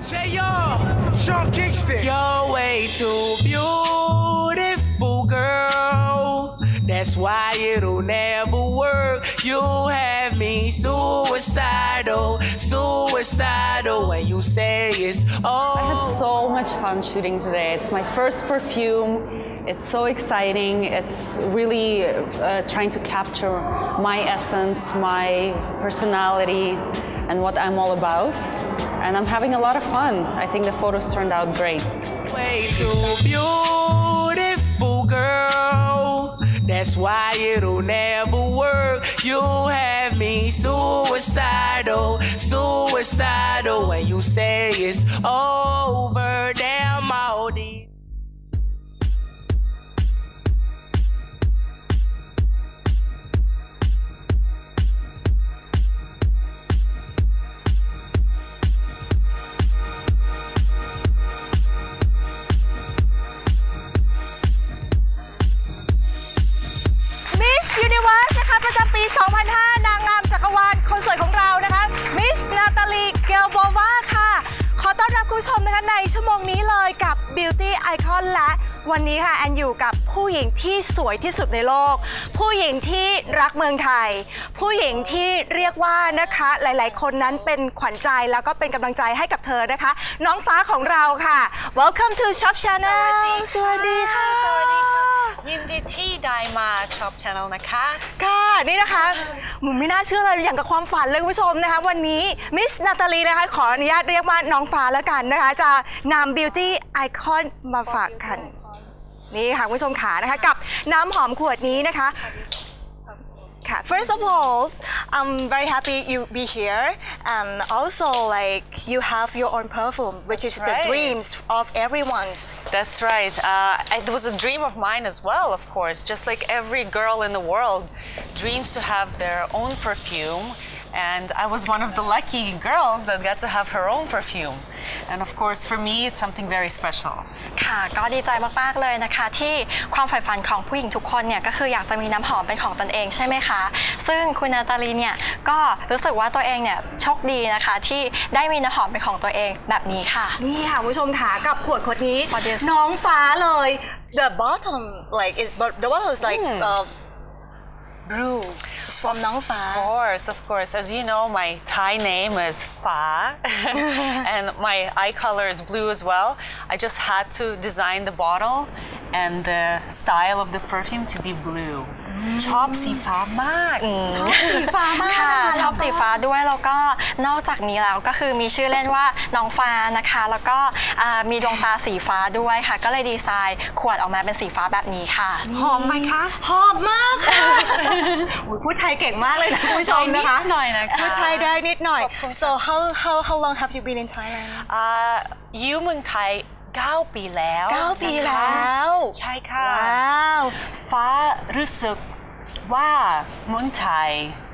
Sean Kingston. You're way too beautiful, girl. That's why it'll never work. You have me suicidal when you say it's all. I had so much fun shooting today. It's my first perfume. It's so exciting. It's really trying to capture my essence, my personality, and what I'm all about. And I'm having a lot of fun. I think the photos turned out great. Way too beautiful, girl. That's why it'll never work. You have me suicidal when you say it's over. Damn all these. Universe นะคะประจำปี 2005 นางงามจักรวาลคนสวยของเรานะคะมิสนาตาลีเกลโบวาค่ะขอต้อนรับคุณผู้ชมนะคะในชั่วโมงนี้เลยกับ Beauty Icon และวันนี้ค่ะแอนอยู่กับผู้หญิงที่สวยที่สุดในโลกผู้หญิงที่รักเมืองไทยผู้หญิงที่เรียกว่านะคะหลายๆคนนั้นเป็นขวัญใจแล้วก็เป็นกำลังใจให้กับเธอนะคะน้องฟ้าของเราค่ะ Welcome to Shop Channel สวัสดีค่ะสวัสดีค่ะยินดีที่ได้มาช็อป Channel นะคะค่ะนี่นะคะมุมไม่น่าเชื่อเลยอย่างกับความฝันเลยคุณผู้ชมนะคะวันนี้มิสนาตาลีนะคะขออนุญาตเรียกว่าน้องฟ้าแล้วกันนะคะจะนำ Beauty Icon มาฝากกันนี่ค่ะคุณผู้ชมขานะคะกับน้ำหอมขวดนี้นะคะ First of all, I'm very happy you be here, and also like you have your own perfume, which is the dreams of everyone's. That's right. It was a dream of mine as well, of course. Just like every girl in the world dreams to have their own perfume, and I was one of the lucky girls that got to have her own perfume. And of course, for me, it's something very special. ค่ะก็ดีใจมากๆเลยนะคะที่ความใฝ่ฝันของผู้หญิงทุกคนเนี่ยก็คืออยากจะมีน้ำหอมเป็นของตนเองใช่ไหมคะซึ่งคุณนาตาลีเนี่ยก็รู้สึกว่าตัวเองเนี่ยโชคดีนะคะที่ได้มีน้ำหอมเป็นของตัวเองแบบนี้ค่ะนี่ค่ะคุณผู้ชมค่ะกับขวดนี้น้องฟ้าเลย the bottom like is the bottle is like blue. It's from Nong Fa. Of course. As you know, my Thai name is Fa, and my eye color is blue as well. I just had to design the bottle and the style of the perfume to be blue. ชอบสีฟ้ามากชอบสีฟ้ามากค่ะชอบสีฟ้าด้วยแล้วก็นอกจากนี้แล้วก็คือมีชื่อเล่นว่าน้องฟ้านะคะแล้วก็มีดวงตาสีฟ้าด้วยค่ะก็เลยดีไซน์ขวดออกมาเป็นสีฟ้าแบบนี้ค่ะหอมไหมคะหอมมากค่ะพูดไทยเก่งมากเลยนะคุณผู้ชมนะคะนิดหน่อยนะคะพูดไทยได้นิดหน่อย so how long have you been in Thailand อยู่เมืองไทย9 ปีแล้ว 9 ปีแล้วใช่ค่ะว้าวฟ้ารู้สึกว่าเมืองไทย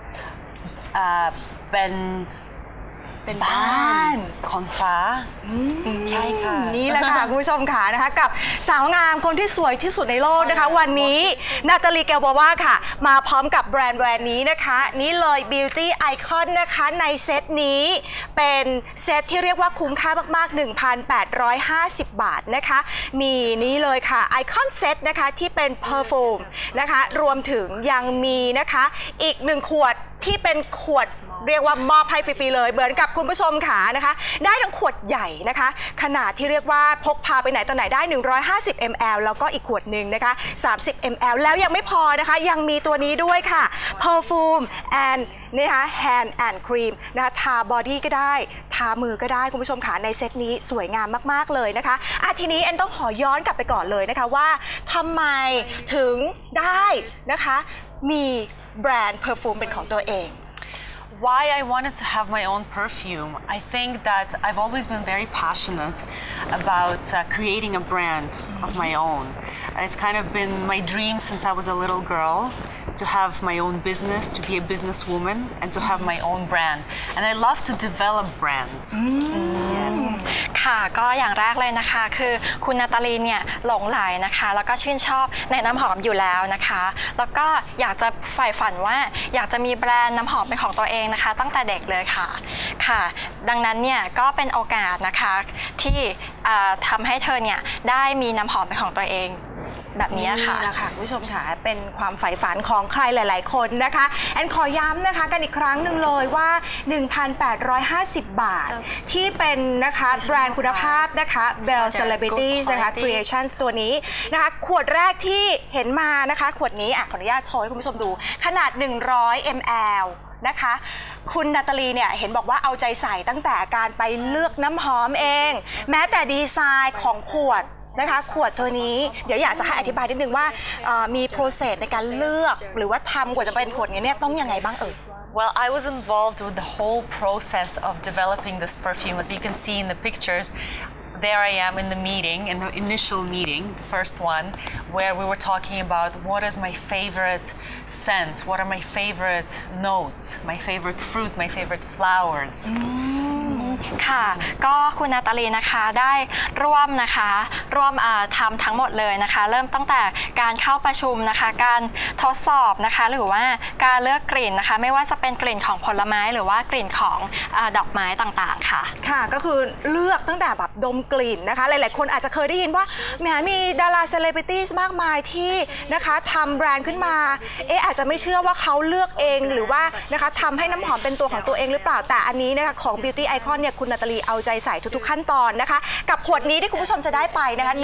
เป็นบ้านของฟ้าใช่ค่ะนี่แหละค่ะคุณผู้ชมค่ะนะคะกับสาวงามคนที่สวยที่สุดในโลกนะคะวันนี้นาตาลีเกลโบวาค่ะมาพร้อมกับแบรนด์นี้นะคะนี่เลย Beauty Icon นะคะในเซตนี้เป็นเซตที่เรียกว่าคุ้มค่ามากๆ 1,850 บาทนะคะมีนี้เลยค่ะ Icon Set นะคะที่เป็นเพอร์ฟูมนะคะรวมถึงยังมีนะคะอีก1 ขวดที่เป็นขวดเรียกว่ามอบให้ฟรีๆเลยเหมือนกับคุณผู้ชมขานะคะได้ทั้งขวดใหญ่นะคะขนาดที่เรียกว่าพกพาไปไหนต่อไหนได้150 ml แล้วก็อีกขวดหนึ่งนะคะ30 ml แล้วยังไม่พอนะคะยังมีตัวนี้ด้วยค่ะ Perfume and นะคะ Hand and Cream นะคะทาบอดี้ก็ได้ทามือก็ได้คุณผู้ชมขาในเซตนี้สวยงามมากๆเลยนะคะทีนี้แอนต้องขอย้อนกลับไปก่อนเลยนะคะว่าทำไมถึงได้นะคะมีแบรนด์เพอร์ฟูมเป็นของตัวเอง Why I wanted to have my own perfume, I think that I've always been very passionate about creating a brand of my own. And it's kind of been my dream since I was a little girl to have my own business, to be a businesswoman, and to have my own brand. And I love to develop brands. Yes. ค่ะก็อย่างแรกเลยนะคะคือคุณนาตาลีเนี่ยหลงไหลนะคะแล้วก็ชื่นชอบในน้ำหอมอยู่แล้วนะคะแล้วก็อยากจะใฝ่ฝันว่าอยากจะมีแบรนด์น้ำหอมเป็นของตัวเองนะคะตั้งแต่เด็กเลยค่ะดังนั้นเนี่ยก็เป็นโอกาสนะคะที่ทำให้เธอเนี่ยได้มีน้ำหอมเป็นของตัวเองแบบนี้ค่ะนี่แหละค่ะคุณผู้ชมค่ะเป็นความใฝ่ฝันของใครหลายๆคนนะคะแอนขอย้ำนะคะกันอีกครั้งหนึ่งเลยว่า 1,850 บาทที่เป็นนะคะแบรนด์คุณภาพนะคะ Bell Celebrities นะคะ Creations ตัวนี้นะคะขวดแรกที่เห็นมานะคะขวดนี้ขออนุญาตโชว์ให้คุณผู้ชมดูขนาด100 ml นะคะคุณนาตาลีเนี่ยเห็นบอกว่าเอาใจใส่ตั้งแต่การไปเลือกน้ำหอมเองแม้แต่ดีไซน์ของขวดนะคะขวดตัวนี้เดี๋ยวอยากจะให้อธิบายนิดนึงว่ามีโปรเซสในการเลือกหรือว่าทำกว่าจะเป็นขวดนี้เนี่ยต้องยังไงบ้าง Well, I was involved with the whole process of developing this perfume. As you can see in the pictures, there I am in the meeting, in the initial meeting, the first one, where we were talking about what is my favorite scent, what are my favorite notes, my favorite fruit, my favorite flowers. ค่ะก็คุณนาตาลีนะคะได้ร่วมทำทั้งหมดเลยนะคะเริ่มตั้งแต่การเข้าประชุมนะคะการทดสอบนะคะหรือว่าการเลือกกลิ่นนะคะไม่ว่าจะเป็นกลิ่นของผลไม้หรือว่ากลิ่นของดอกไม้ต่างๆค่ะค่ะก็คือเลือกตั้งแต่แบบดมกลิ่นนะคะหลายๆคนอาจจะเคยได้ยินว่าแหมมีดาราเซเลบริตี้มากมายที่นะคะทำแบรนด์ขึ้นมาอาจจะไม่เชื่อว่าเขาเลือกเองหรือว่านะคะทำให้น้ำหอมเป็นตัวของตัวเองหรือเปล่าแต่อันนี้นะคะของ Beauty Icon เนี่ยคุณนาตาลีเอาใจใส่ทุกๆขั้นตอนนะคะกับขวดนี้ที่คุณผู้ชมจะได้ไปนะคะ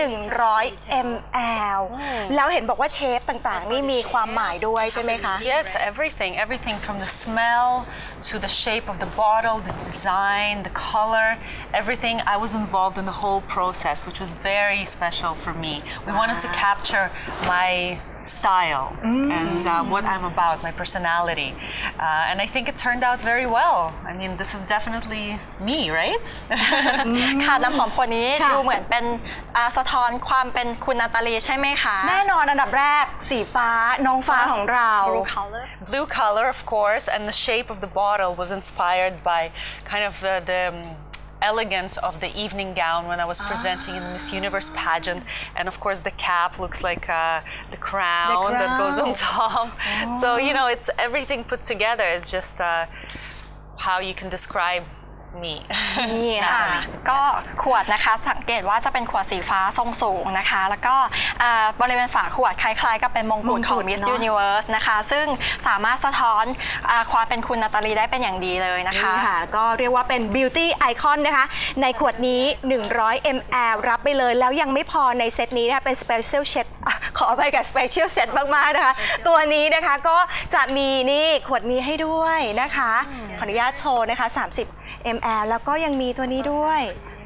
100 ml แล้วเห็นบอกว่าเชฟต่างๆนี่มีความหมายด้วยใช่ไหมคะ Yes, everything from the smell to the shape of the bottle, the design, the color, everything. I was involved in the whole process, which was very special for me. We wanted to capture my style and what I'm about, my personality. And I think it turned out very well. I mean, this is definitely me, right? ค่ะน้ำหอมขวดนี้ดูเหมือนเป็นสะท้อนความเป็นคุณนาตาลีใช่ไหมคะแน่นอนอันดับแรกสีฟ้าน้องฟ้าของเรา Blue color, of course, and the shape of the bottle was inspired by kind of the elegance of the evening gown when I was presenting in the Miss Universe pageant, and of course the cap looks like the crown that goes on top. So you know, it's everything put together. It's just how you can describe me. นี่ค่ะก็ขวดนะคะสังเกตว่าจะเป็นขวดสีฟ้าทรงสูงนะคะแล้วก็บริเวณฝาขวดคล้ายๆกับเป็นมงกุฎของ Miss Universe นะคะซึ่งสามารถสะท้อนความเป็นคุณนาตาลีได้เป็นอย่างดีเลยนะคะค่ะก็เรียกว่าเป็น Beauty Icon นะคะในขวดนี้100 ml รับไปเลยแล้วยังไม่พอในเซตนี้นะคะเป็น Special Set ขอไปกับ Special Set มากๆนะคะตัวนี้นะคะก็จะมีนี่ขวดนี้ให้ด้วยนะคะขออนุญาตโชว์นะคะ30 ml แล้วก็ยังมีตัวนี้ด้วย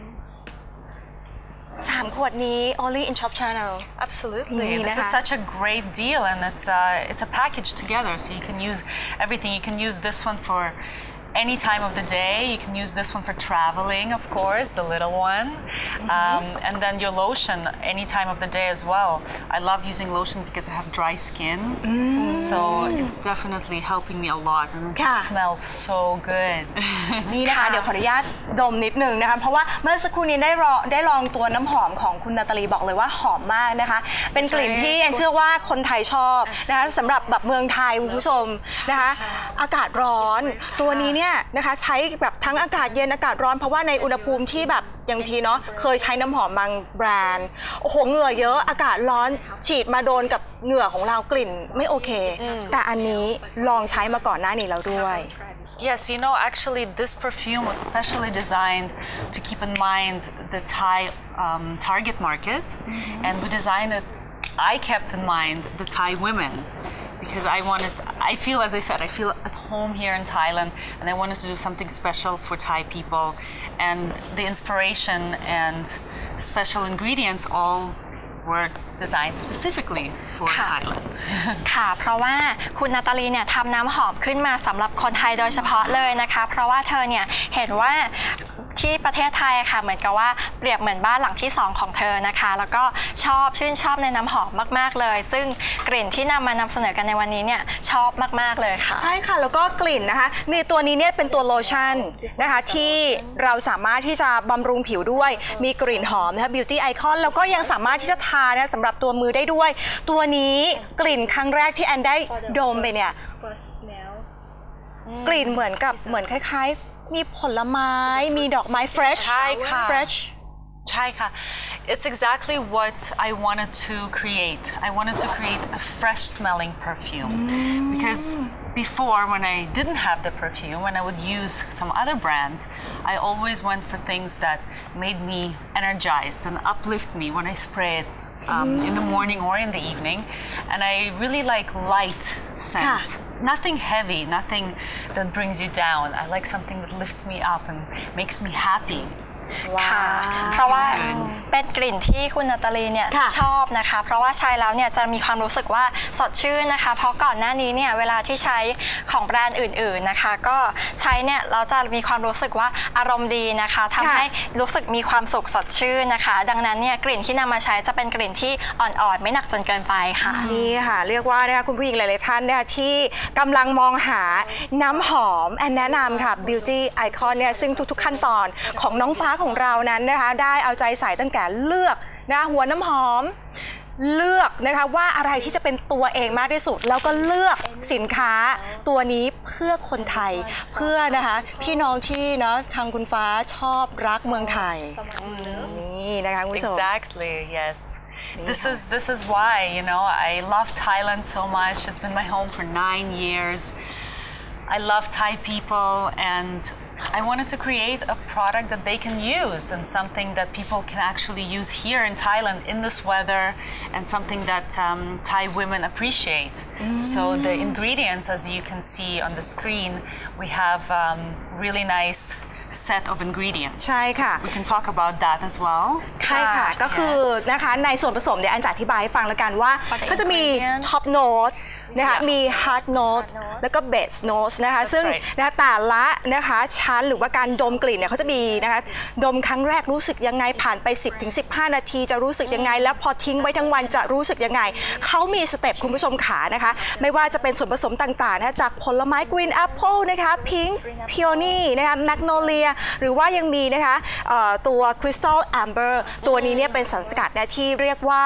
3 ขวดนี้ only in Shop Channel Absolutely. This is such a great deal, and it's a package together, so you can use everything. You can use this one for any time of the day. You can use this one for traveling, of course, the little one. And then your lotion any time of the day as well. I love using lotion because I have dry skin. So it's definitely helping me a lot. And it just smells so good. นี่นะคะเดี๋ยวขออนุญาตดมนิดนึงนะคะเพราะว่าเมื่อสักครู่นี้ได้ลองตัวน้ำหอมของคุณนาตาลีบอกเลยว่าหอมมากนะคะเป็นกลิ่นที่เชื่อว่าคนไทยชอบนะคะสำหรับแบบเมืองไทยคุณผู้ชมนะคะอากาศร้อนตัวนี้เนี่ยนะคะใช้แบบทั้งอากาศเย็นอากาศร้อนเพราะว่าในอุณหภูมิที่แบบอย่างทีเนาะเคยใช้น้ำหอมบางแบรนด์โอ้โหเหงื่อเยอะอากาศร้อนฉีดมาโดนกับเหงื่อของเรากลิ่นไม่โอเคแต่อันนี้ลองใช้มาก่อนหน้านี้แล้วด้วย Yes, you know, actually this perfume was specially designed to keep in mind the Thai target market, and we designed it, I kept in mind the Thai women. Because I feel, as I said, I feel at home here in Thailand, and I wanted to do something special for Thai people. And the inspiration and special ingredients all were designed specifically for Thailand. ค่ะเพราะว่าคุณนาตาลีเนี่ยทำน้ำหอมขึ้นมาสำหรับคนไทยโดยเฉพาะเลยนะคะเพราะว่าเธอเนี่ยเห็นว่าที่ประเทศไทยค่ะเหมือนกับว่าเปรียบเหมือนบ้านหลังที่2ของเธอนะคะแล้วก็ชื่นชอบในน้ำหอมมากๆเลยซึ่งกลิ่นที่นำมานำเสนอกันในวันนี้เนี่ยชอบมากๆเลยค่ะใช่ค่ะแล้วก็กลิ่นนะคะในตัวนี้เนี่ยเป็นตัวโลชั่นนะคะที่เราสามารถที่จะบำรุงผิวด้วยมีกลิ่นหอมนะคะ Beauty Icon แล้วก็ยังสามารถที่จะทานะสำหรับตัวมือได้ด้วยตัวนี้กลิ่นครั้งแรกที่แอนได้ดมไปเนี่ยกลิ่นเหมือนคล้ายๆมีผลไม้มีดอกไม้ fresh ใช่ค่ะ fresh ใช่ค่ะ It's exactly what I wanted to create. I wanted to create a fresh smelling perfume because before when I didn't have the perfume, when I would use some other brands, I always went for things that made me energized and uplift me when I spray it in the morning or in the evening. And I really like light scents. Nothing heavy, nothing that brings you down. I like something that lifts me up and makes me happy. ค่ะเพราะว่าเป็นกลิ่นที่คุณนาตาลีเนี่ยชอบนะคะเพราะว่าใช้แล้วเนี่ยจะมีความรู้สึกว่าสดชื่นนะคะเพราะก่อนหน้านี้เนี่ยเวลาที่ใช้ของแบรนด์อื่นๆนะคะก็ใช้เนี่ยเราจะมีความรู้สึกว่าอารมณ์ดีนะคะทำให้รู้สึกมีความสุขสดชื่นนะคะดังนั้นเนี่ยกลิ่นที่นำมาใช้จะเป็นกลิ่นที่อ่อนๆไม่หนักจนเกินไปค่ะนี่ค่ะเรียกว่านะคะคุณผู้หญิงหลายๆท่านนะคะที่กำลังมองหาน้ำหอมแอนแนะนำค่ะ Beauty Icon เนี่ยซึ่งทุกๆขั้นตอนของน้องฟ้าของเรานั้นนะคะได้เอาใจใส่ตั้งแต่เลือกนะหัวน้ำหอมเลือกนะคะว่าอะไรที่จะเป็นตัวเองมากที่สุดแล้วก็เลือกสินค้าตัวนี้เพื่อคนไทยเพื่อนะคะพี่น้องที่เนาะทางคุณฟ้าชอบรักเมืองไทยนี่นะคะคุณผู้ชม Exactly, yes. This is why, you know, I love Thailand so much. It's been my home for 9 years. I love Thai people and I wanted to create a product that they can use and something that people can actually use here in Thailand in this weather and something that Thai women appreciate. So the ingredients, as you can see on the screen, we have really nice set of ingredients. ใช่ค่ะ We can talk about that as well. ใช่ค่ะก็คือนะคะในส่วนผสมเดี๋ยวอันจะอธิบายให้ฟังแล้วกันว่าก็จะมี top note นะคะมี hard note แล้วก็ base note นะคะซึ่งนะแต่ละนะคะชั้นหรือว่าการดมกลิ่นเนี่ยเขาจะมีนะคะดมครั้งแรกรู้สึกยังไงผ่านไป 10-15 นาทีจะรู้สึกยังไงแล้วพอทิ้งไว้ทั้งวันจะรู้สึกยังไงเขามีสเต็ปคุณผู้ชมขานะคะไม่ว่าจะเป็นส่วนผสมต่างๆนะจากผลไม้ green apple นะคะ pink peony นะคะ magnolia หรือว่ายังมีนะคะตัว crystal amber ตัวนี้เนี่ยเป็นสารสกัดนะที่เรียกว่า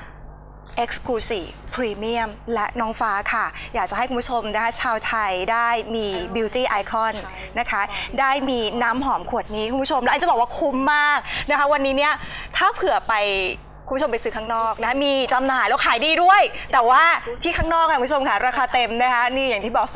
Exclusive Premium และน้องฟ้าค่ะอยากจะให้คุณผู้ชมนะคะชาวไทยได้มี Beauty Icon นะคะได้มีน้ำหอมขวดนี้คุณผู้ชมแล้วไอ้จะบอกว่าคุ้มมากนะคะวันนี้เนี่ยถ้าเผื่อไปคุณผู้ชมไปซื้อข้างนอกนะมีจำหน่ายแล้วขายดีด้วยแต่ว่าที่ข้างนอกค่ะคุณผู้ชมค่ะราคาเต็มนะคะนี่อย่างที่บอก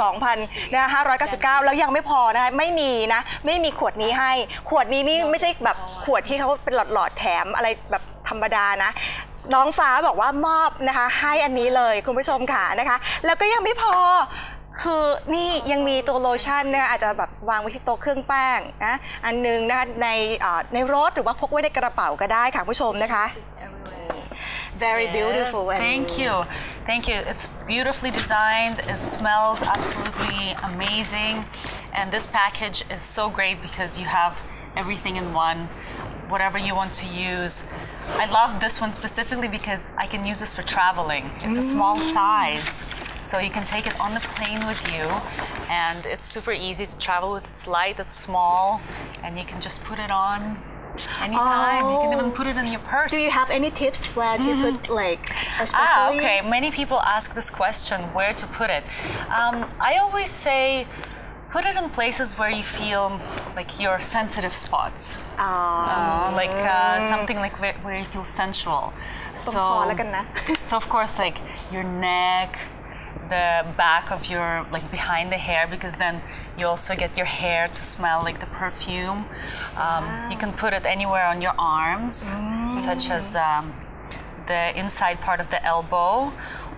2,599 แล้วยังไม่พอนะคะไม่มีนะไม่มีขวดนี้ให้ขวดนี้นี่ไม่ใช่แบบขวดที่เขาเป็นหลอดๆแถมอะไรแบบธรรมดานะน้องฟ้าบอกว่ามอบนะคะให้อันนี้เลยคุณผู้ชมค่ะนะคะแล้วก็ยังไม่พอคือนี่ยังมีตัวโลชั่นนะคะอาจจะแบบวางไว้ที่โต๊ะเครื่องแป้งนะอันนึงนะคะในรถหรือว่าพกไว้ในกระเป๋าก็ได้ค่ะผู้ชมนะคะ Very beautiful. Yes, thank you. It's beautifully designed. It smells absolutely amazing, and this package is so great because you have everything in one. Whatever you want to use. I love this one specifically because I can use this for traveling. It's a small size, so you can take it on the plane with you, and it's super easy to travel with. It's light, it's small, and you can just put it on anytime. You can even put it in your purse. Do you have any tips where to put like especially? Okay. Many people ask this question, where to put it. I always say, put it in places where you feel like your sensitive spots. Like something like where you feel sensual. So of course like your neck, the back of your like behind the hair because then you also get your hair to smell like the perfume. You can put it anywhere on your arms, such as the inside part of the elbow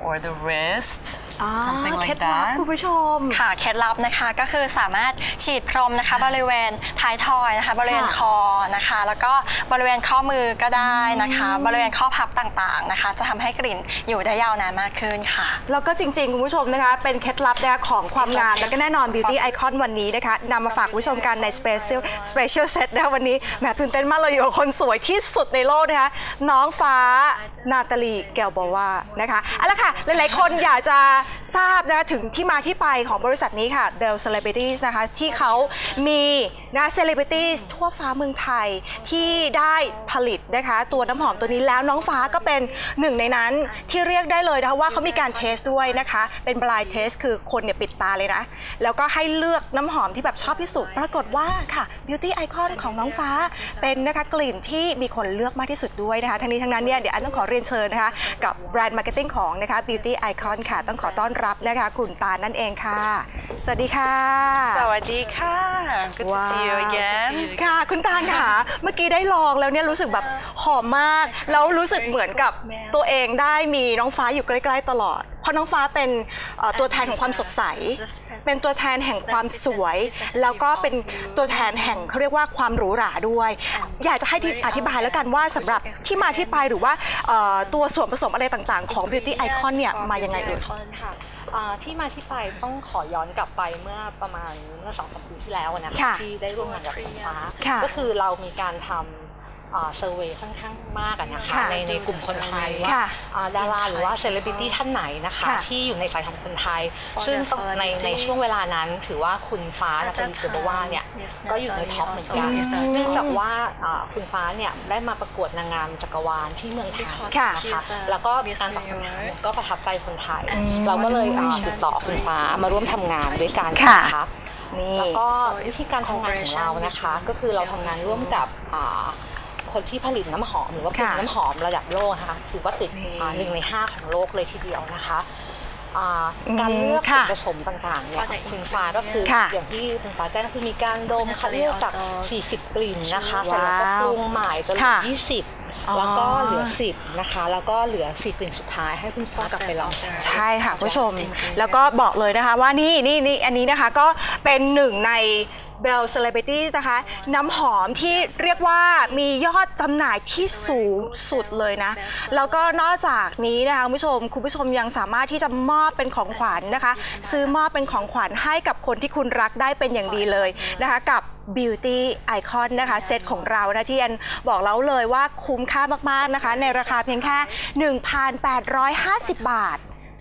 or the wrist, something เคล็ like ดลับ that. คุณผู้ชมค่ะเคล็ดลับนะคะก็คือสามารถฉีดพรมนะคะบริเวณท้ายทอยนะคะบริเวณคอนะคะแล้วก็บริเวณข้อมือก็ได้นะคะบริเวณข้อพับต่างๆนะคะจะทำให้กลิ่นอยู่ได้ยาวนานมากขึ้นค่ะแล้วก็จริงๆคุณผู้ชมนะคะเป็นเคล็ดลับนะคะของความงามแล้วก็แน่นอน Beauty Icon วันนี้นะคะนำมาฝากคุณผู้ชมกันใน Special Set นะคะวันนี้แหมตื่นเต้นมากเลยอยู่กับคนสวยที่สุดในโลกนะคะน้องฟ้านาตาลีแกลบอว่านะคะเอาละค่ะหลายๆคนอยากจะทราบนะคะถึงที่มาที่ไปของบริษัทนี้ค่ะ Bell Celebrities นะคะที่เขามีนะ Celebrities ทั่วฟ้าเมืองไทยที่ได้ผลิตนะคะตัวน้ำหอมตัวนี้แล้วน้องฟ้าก็เป็นหนึ่งในนั้นที่เรียกได้เลยนะคะว่าเขามีการเทสด้วยนะคะเป็น blind test คือคนเนี่ยปิดตาเลยนะแล้วก็ให้เลือกน้ำหอมที่แบบชอบที่สุดปรากฏว่าค่ะ Beauty Icon ของน้องฟ้าเป็นนะคะกลิ่นที่มีคนเลือกมากที่สุดด้วยนะคะทั้งนี้ทั้งนั้นเนี่ยเดี๋ยวอันต้องขอเรียนเชิญนะคะกับแบรนด์มาร์เก็ตติ้งของนะคะ Beauty Icon ค่ะต้องขอต้อนรับนะคะคุณตาลนั่นเองค่ะสวัสดีค่ะ Sawadika. Good to see you again. ค่ะคุณตาลค่ะเมื่อกี้ได้ลองแล้วเนี่ยรู้สึกแบบหอมมากแล้วรู้สึกเหมือนกับตัวเองได้มีน้องฟ้าอยู่ใกล้ๆตลอดเพราะน้องฟ้าเป็นตัวแทนของความสดใสเป็นตัวแทนแห่งความสวยแล้วก็เป็นตัวแทนแห่งเขาเรียกว่าความหรูหราด้วยอยากจะให้อธิบายแล้วกันว่าสำหรับที่มาที่ไปหรือว่าตัวส่วนผสมอะไรต่างๆของ Beauty Icon เนี่ยมายังไงเอ่ยค่ะที่มาที่ไปต้องขอย้อนกลับไปเมื่อประมาณ2-3 ปีที่แล้วนะคะที่ได้ร่วมงานกับคุณฟ้าก็คือเรามีการทำเซอร์เวย์ค่อนข้างมากนะคะในกลุ่มคนไทยว่าดาราหรือว่าเซเลบริตี้ท่านไหนนะคะที่อยู่ในสายทำคนไทยซึ่งในช่วงเวลานั้นถือว่าคุณฟ้านาตาลี แกลบอว่าเนี่ยก็อยู่ในท็อปเหมือนกันเนื่องจากว่าคุณฟ้าเนี่ยได้มาประกวดนางงามจักรวาลที่เมืองไทยนะคะแล้วก็การตอบคำถามก็ประทับใจคนไทยเราก็เลยติดต่อคุณฟ้ามาร่วมทำงานด้วยกันนะคะแล้วก็วิธีการทำงานของเรานะคะก็คือเราทำงานร่วมกับคนที่ผลิตน้ำหอมหรือว่าผลิตน้ำหอมระดับโลกนะคะถือว่าติด1 ใน 5ของโลกเลยทีเดียวนะคะการเลือกส่วนผสมต่างๆเนี่ยคุณฟ้าก็คืออย่างที่คุณฟ้าแจ้งก็คือมีการดมคัดเลือกจาก40 กลิ่นนะคะเสร็จแล้วก็ปรุงใหม่จนเหลือ20แล้วก็เหลือ10นะคะแล้วก็เหลือ4 กลิ่นสุดท้ายให้คุณฟ้ากลับไปลองใช่ค่ะผู้ชมแล้วก็บอกเลยนะคะว่านี่อันนี้นะคะก็เป็นหนึ่งในBell Celebrities นะคะน้ำหอมที่เรียกว่ามียอดจำหน่ายที่สูงสุดเลยนะแล้วก็นอกจากนี้นะคะคุณผู้ชมยังสามารถที่จะมอบเป็นของขวัญนะคะซื้อมอบเป็นของขวัญให้กับคนที่คุณรักได้เป็นอย่างดีเลยนะคะกับ Beauty Icon นะคะเซตของเรานะที่อันบอกแล้วเลยว่าคุ้มค่ามากๆนะคะในราคาเพียงแค่ 1,850 บาท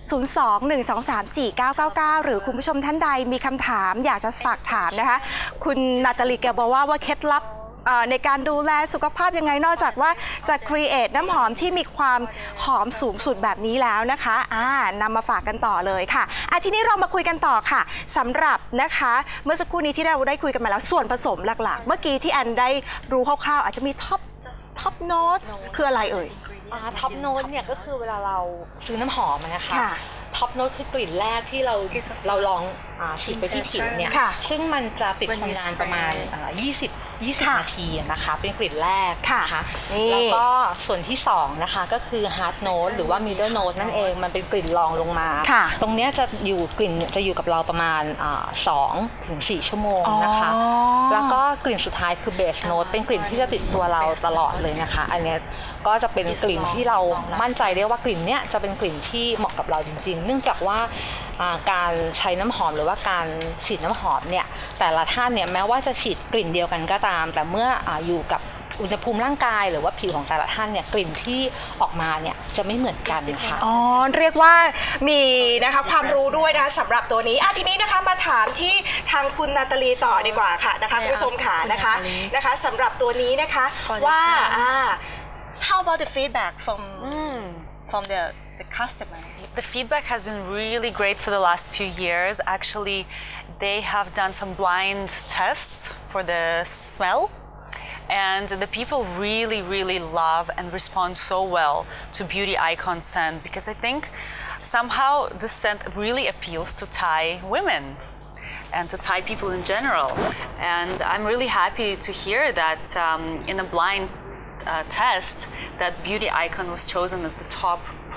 02-123-4999 หรือคุณผู้ชมท่านใดมีคำถามอยากจะฝากถามนะคะคุณนาตาลี แกลบอว่าเคล็ดลับในการดูแลสุขภาพยังไงนอกจากว่าจะครีเอทน้ำหอมที่มีความหอมสูงสุดแบบนี้แล้วนะคะนำมาฝากกันต่อเลยค่ะทีนี้เรามาคุยกันต่อค่ะสำหรับนะคะเมื่อสักครู่นี้ที่เราได้คุยกันมาแล้วส่วนผสมหลักๆเมื่อกี้ที่อันได้รู้คร่าวๆอาจจะมีท็อปโน้ตคืออะไรเอ่ยท็อปโน้ตเนี่ยก็คือเวลาเราซื้อน้ำหอมนะคะท็อปโน้ตคือกลิ่นแรกที่เราลองฉีดไปที่ผิวเนี่ยซึ่งมันจะติดทนนานประมาณ20 นาทีนะคะเป็นกลิ่นแรกนะคะแล้วก็ส่วนที่2นะคะก็คือ hard note หรือว่า middle note นั่นเองมันเป็นกลิ่นรองลงมาตรงนี้จะกลิ่นจะอยู่กับเราประมาณ2-4 ชั่วโมงนะคะแล้วก็กลิ่นสุดท้ายคือ base note เป็นกลิ่นที่จะติดตัวเราตลอดเลยนะคะอันนี้ก็จะเป็นกลิ่นที่เรามั่นใจได้ว่ากลิ่นเนี้ยจะเป็นกลิ่นที่เหมาะกับเราจริงๆเนื่องจากว่าการใช้น้ำหอมหรือว่าการฉีดน้ำหอมเนี่ยแต่ละท่านเนี่ยแม้ว่าจะฉีดกลิ่นเดียวกันก็ตามแต่เมื่ออยู่กับอุณหภูมิร่างกายหรือว่าผิวของแต่ละท่านเนี่ยกลิ่นที่ออกมาเนี่ยจะไม่เหมือนกันนะคะเรียกว่ามีนะคะความรู้ด้วยนะคะสำหรับตัวนี้ทีนี้นะคะมาถามที่ทางคุณนาตาลีต่อดีกว่าค่ะนะคะคุณผู้ชมค่ะนะคะสำหรับตัวนี้นะคะว่าHow about the feedback from the customer? The feedback has been really great for the last 2 years. Actually, they have done some blind tests for the smell. And the people really love and respond so well to Beauty Icon scent because I think somehow the scent really appeals to Thai women and to Thai people in general. And I'm really happy to hear that in a blind test that Beauty Icon was chosen as the top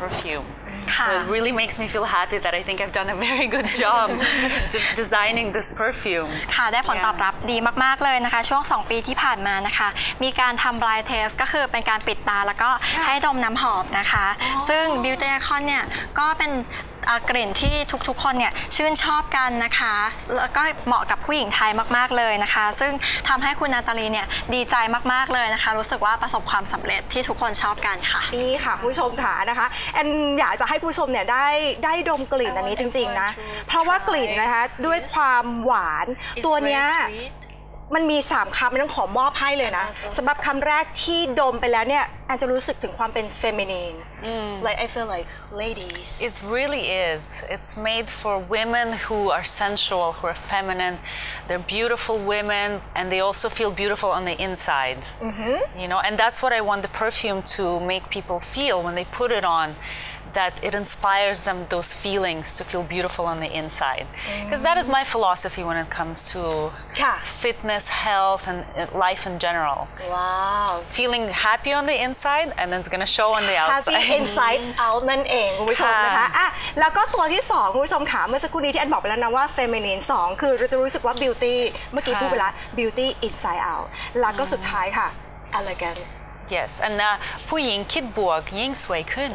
perfume. So it really makes me feel happy that I think I've done a very good job designing this perfume. ค่ะได้ผลตอบรับดีมากๆเลยนะคะช่วง2ปีที่ผ่านมานะคะมีการทำ blind test ก็คือเป็นการปิดตาแล้วก็ให้ดมน้ำหอมนะคะซึ่ง Beauty Icon เนี่ยก็เป็นกลิ่นที่ทุกๆคนเนี่ยชื่นชอบกันนะคะแล้วก็เหมาะกับผู้หญิงไทยมากๆเลยนะคะซึ่งทำให้คุณนาตาลีเนี่ยดีใจมากๆเลยนะคะรู้สึกว่าประสบความสำเร็จที่ทุกคนชอบกันค่ะนี่ค่ะผู้ชมค่ะนะคะแอนอยากจะให้ผู้ชมเนี่ยได้ดมกลิ่นอันนี้จริงๆนะเพราะว่ากลิ่นนะคะด้วยความหวานตัวเนี้ยมันมี3คำต้องขอมอบให้เลยนะสำหรับคำแรกที่ดมไปแล้วเนี่ยแอนจะรู้สึกถึงความเป็น feminine like I feel like ladies it really is it's made for women who are sensual who are feminine they're beautiful women and they also feel beautiful on the inside you know and that's what I want the perfume to make people feel when they put it on that it inspires them those feelings to feel beautiful on the inside because that is my philosophy when it comes to fitness health and life in general wow feeling happy on the inside and then it's going to show on the outside happy inside out นั่นเองคุณผู้ชมนะคะอ่ะแล้วก็ตัวที่2คุณผู้ชมค่ะเมื่อสักครู่นี้ที่แอนบอกไปแล้วนะว่า feminine 2คือเราจะรู้สึกว่า beauty เมื่อกี้พูดไปแล้ว beauty inside out แล้วก็สุดท้ายค่ะ elegant Yes, and ผู้หญิงคิดบวกยิ่งสวยขึ้น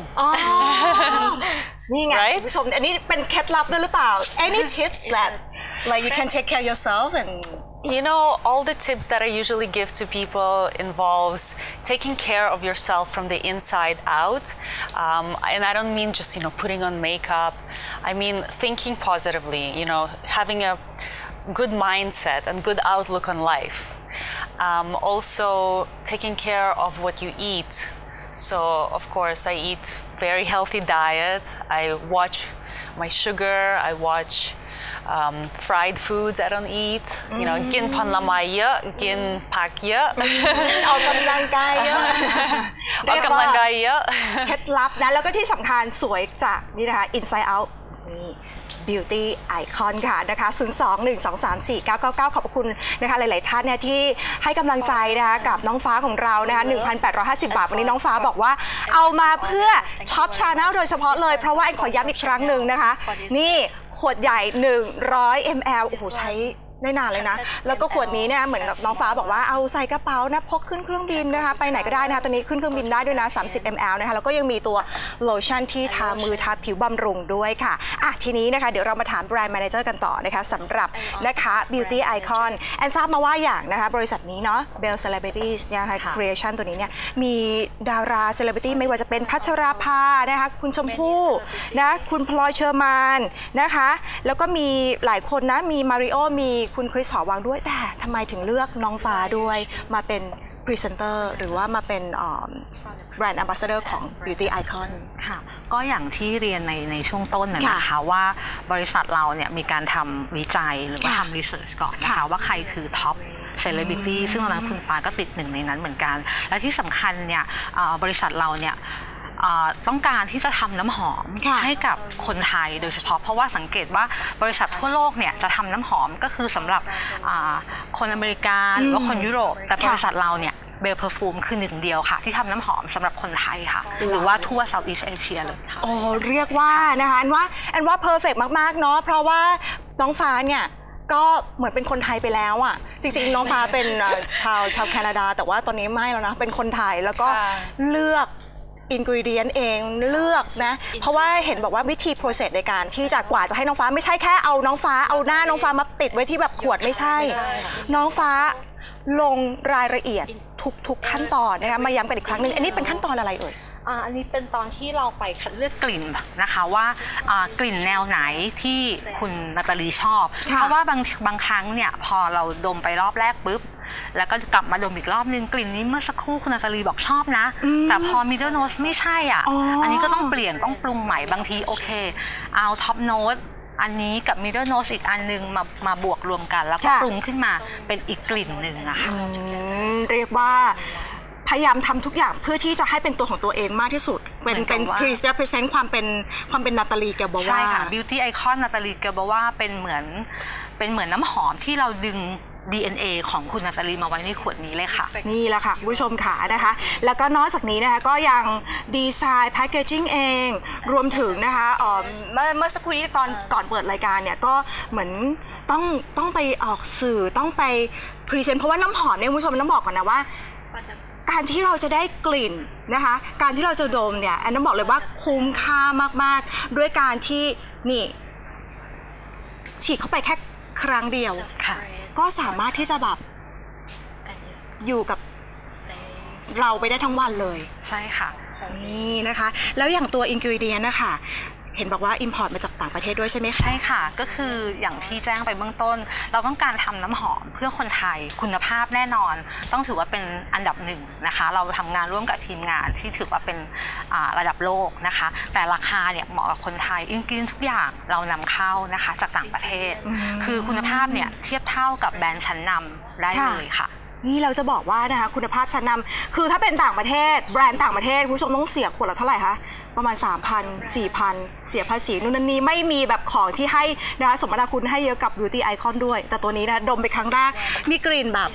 นี่ไงคุณผู้ชมอันนี้เป็นเคล็ดลับด้วยหรือเปล่า Any tips that like you can take care of yourself and You know, all the tips that I usually give to people involves taking care of yourself from the inside out. And I don't mean just, putting on makeup. I mean thinking positively, having a good mindset and good outlook on life. Also taking care of what you eat. So of course I eat very healthy diet. I watch my sugar. I watch fried foods I don't eat. กินผลไม้เยอะกินผักเยอะออกกำลังกายเยอะออกกำลังกายเยอะเคล็ดลับนะแล้วก็ที่สำคัญสวยจากนี่นะคะ inside out นี่ Beauty Icon ค่ะนะคะ 02-123-4999 ขอบคุณนะคะหลายๆท่านเนี่ยที่ให้กำลังใจนะคะกับน้องฟ้าของเรานะคะ 1,850 บาทวันนี้น้องฟ้าบอกว่าเอามาเพื่อช็อปชาแนลโดยเฉพาะเลยเพราะว่าขอย้ำอีกครั้งหนึ่งนะคะนี่ขวดใหญ่100 ml โอ้โหใช้ได้นานเลยนะแล้วก็ขวดนี้เนี่ยเหมือนกับน้องฟ้าบอกว่าเอาใส่กระเป๋านะพกขึ้นเครื่องบินนะคะไปไหนก็ได้นะคะตัวนี้ขึ้นเครื่องบินได้ด้วยนะ30 ml นะคะแล้วก็ยังมีตัวโลชั่นที่ทามือทาผิวบำรุงด้วยค่ะทีนี้นะคะเดี๋ยวเรามาถามแบรนด์แมเนเจอร์กันต่อนะคะสำหรับนะคะ Beauty Icon แอนทราบมาว่าอย่างนะคะบริษัทนี้เนาะ Bell Celebrities นะคะ Creation ตัวนี้เนี่ยมีดารา Celebrity ไม่ว่าจะเป็นพัชราภานะคะคุณชมพู่นะคุณพลอยเชอร์มานนะคะแล้วก็มีหลายคนนะมีมาริโอมีคุณคริสหอวังด้วยแต่ทำไมถึงเลือกน้องฟ้าด้วยมาเป็นพรีเซนเตอร์หรือว่ามาเป็นแบรนด์แอมบาสเดอร์ของ Beauty Icon ค่ะก็อย่างที่เรียนในช่วงต้นนะคะว่าบริษัทเราเนี่ยมีการทำวิจัยหรือว่าทำรีเสิร์ชก่อนนะคะว่าใครคือท็อปเซเลบริตี้ซึ่งตอนนั้นคุณฟ้าก็ติดหนึ่งในนั้นเหมือนกันและที่สำคัญเนี่ยบริษัทเราเนี่ยต้องการที่จะทำน้ำหอมให้กับคนไทยโดยเฉพาะเพราะว่าสังเกตว่าบริษัททั่วโลกเนี่ยจะทำน้ำหอมก็คือสำหรับคนอเมริกาหรือว่าคนยุโรปแต่บริษัทเราเนี่ยเบลเพอร์ฟูมคือหนึ่งเดียวค่ะที่ทำน้ำหอมสำหรับคนไทยค่ะหรือว่าทั่วเซาท์อีสต์เอเชียเลยโอ้เรียกว่านะคะอันว่าเพอร์เฟกต์มากๆเนาะเพราะว่าน้องฟ้าเนี่ยก็เหมือนเป็นคนไทยไปแล้วอ่ะจริงๆน้องฟ้าเป็นชาวแคนาดาแต่ว่าตอนนี้ไม่แล้วนะเป็นคนไทยแล้วก็เลือกอินกรีเดียนเองเลือกนะเพราะว่าเห็นบอกว่าวิธี process ในการที่จะกว่าจะให้น้องฟ้าไม่ใช่แค่เอาน้องฟ้าเอาหน้าน้องฟ้ามาติดไว้ที่แบบขวดไม่ใช่น้องฟ้าลงรายละเอียดทุกขั้นตอนนะคะมาย้ำกันอีกครั้งหนึ่งอันนี้เป็นขั้นตอนอะไรเอ่ยอันนี้เป็นตอนที่เราไปคัดเลือกกลิ่นนะคะว่ากลิ่นแนวไหนที่คุณนาตาลีชอบเพราะว่าบางครั้งเนี่ยพอเราดมไปรอบแรกปุ๊บแล้วก็กลับมาดมอีกรอบนึงกลิ่นนี้เมื่อสักครู่คุณนาตาลีบอกชอบนะแต่พอ middle note ไม่ใช่อันนี้ก็ต้องเปลี่ยนต้องปรุงใหม่บางทีโอเคเอา top note อันนี้กับ middle note อีกอันนึงมาบวกรวมกันแล้วก็ปรุงขึ้นมาเป็นอีกกลิ่นหนึ่งอะค่ะเรียกว่าพยายามทำทุกอย่างเพื่อที่จะให้เป็นตัวของตัวเองมากที่สุดเป็นพรีเซนต์ความเป็นนาตาลีแกบอกว่าใช่ค่ะ Beauty Icon นาตาลีแกบอกว่าเป็นเหมือนน้ำหอมที่เรา DNA ของคุณนาตาลีมาไว้ในขวดนี้เลยค่ะนี่แหละค่ะคุณผู้ชมค่ะนะคะแล้วก็นอกจากนี้นะคะก็ยังดีไซน์แพคเกจิ้งเองรวมถึงนะคะเมื่อสักครู่นี้ก่อนเปิดรายการเนี่ยก็เหมือนต้องไปออกสื่อต้องไปพรีเซนต์เพราะว่าน้ำหอมเนี่ยคุณผู้ชมต้องบอกก่อนนะว่าการที่เราจะได้กลิ่นนะคะการที่เราจะดมเนี่ยอันนั้นบอกเลยว่าคุ้มค่ามากๆด้วยการที่นี่ฉีดเข้าไปแค่ครั้งเดียวก็สามารถที่จะแบบอยู่กับเราไปได้ทั้งวันเลยใช่ค่ะนี่นะคะแล้วอย่างตัวอินกิวเดียนนะคะเห็นบอกว่า import มาจากต่างประเทศด้วยใช่ไหมคะใช่ค่ะก็คืออย่างที่แจ้งไปเบื้องต้นเราต้องการทำน้ำหอมเพื่อคนไทยคุณภาพแน่นอนต้องถือว่าเป็นอันดับหนึ่งนะคะเราทำงานร่วมกับทีมงานที่ถือว่าเป็นระดับโลกนะคะแต่ราคาเนี่ยเหมาะกับคนไทยอินกิวทุกอย่างเรานำเข้านะคะจากต่างประเทศคือคุณภาพเนี่ยเทียบเท่ากับแบรนด์ชั้นนำได้เลยค่ะนี่เราจะบอกว่านะคะคุณภาพชั้นนำคือถ้าเป็นต่างประเทศแบรนด์ต่างประเทศคุณผู้ชมต้องเสียขวดละเท่าไหร่คะประมาณ 3,000 4,000 เสียภาษีนู่นนั่นนี่ไม่มีแบบของที่ให้นะคะสมนาคุณให้เยอะกับ Beauty Icon ด้วยแต่ตัวนี้นะดมไปครั้งแรกมีกลิ่นแบบ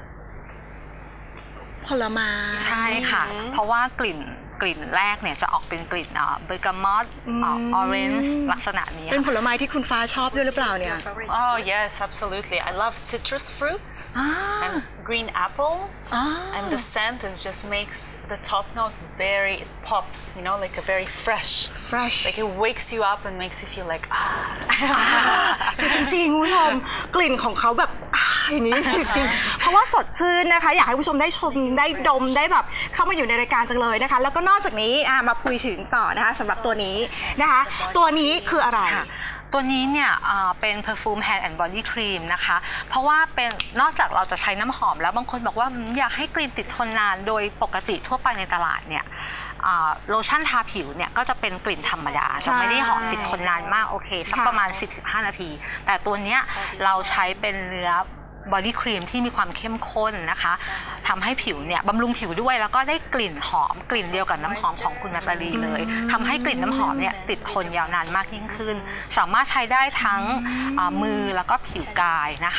ผลไม้ใช่ค่ะเพราะว่ากลิ่นแรกเนี่ยจะออกเป็นกลิ่นเบอร์กามอตออเรนจ์ลักษณะนี้เป็นผลไม้ที่คุณฟ้าชอบด้วยหรือเปล่าเนี่ย Oh yes absolutely I love citrus fruits and green apple and the scent is just makes the top note very it pops you know like a very fresh like it wakes you up and makes you feel like จริงๆคุณผู้ชมกลิ่นของเขาแบบอย่างนี้จริงๆเพราะว่าสดชื่นนะคะอยากให้ผู้ชมได้ชมได้ดมได้แบบเข้ามาอยู่ในรายการจังเลยนะคะแล้วก็นอกจากนี้มาคุยถึงต่อนะคะสำหรับตัวนี้นะคะตัวนี้คืออะไรตัวนี้เนี่ยเป็น perfume hand and body cream นะคะเพราะว่าเป็นนอกจากเราจะใช้น้ำหอมแล้วบางคนบอกว่าอยากให้กลิ่นติดทนนานโดยปกติทั่วไปในตลาดเนี่ยโลชั่นทาผิวเนี่ยก็จะเป็นกลิ่นธรรมดาจะไม่ได้หอมติดทนนานมากโอเคสักประมาณ 10-15 นาทีแต่ตัวเนี้ยเราใช้เป็นเนื้อบอดี้ครีมที่มีความเข้มข้นนะคะทำให้ผิวเนี่ยบำรุงผิวด้วยแล้วก็ได้กลิ่นหอมกลิ่นเดียวกับน้ำหอมของคุณนาตาลีเลยทำให้กลิ่นน้ำหอมเนี่ยติดทนยาวนานมากยิ่งขึ้นสามารถใช้ได้ทั้งมือแล้วก็ผิวกายนะคะ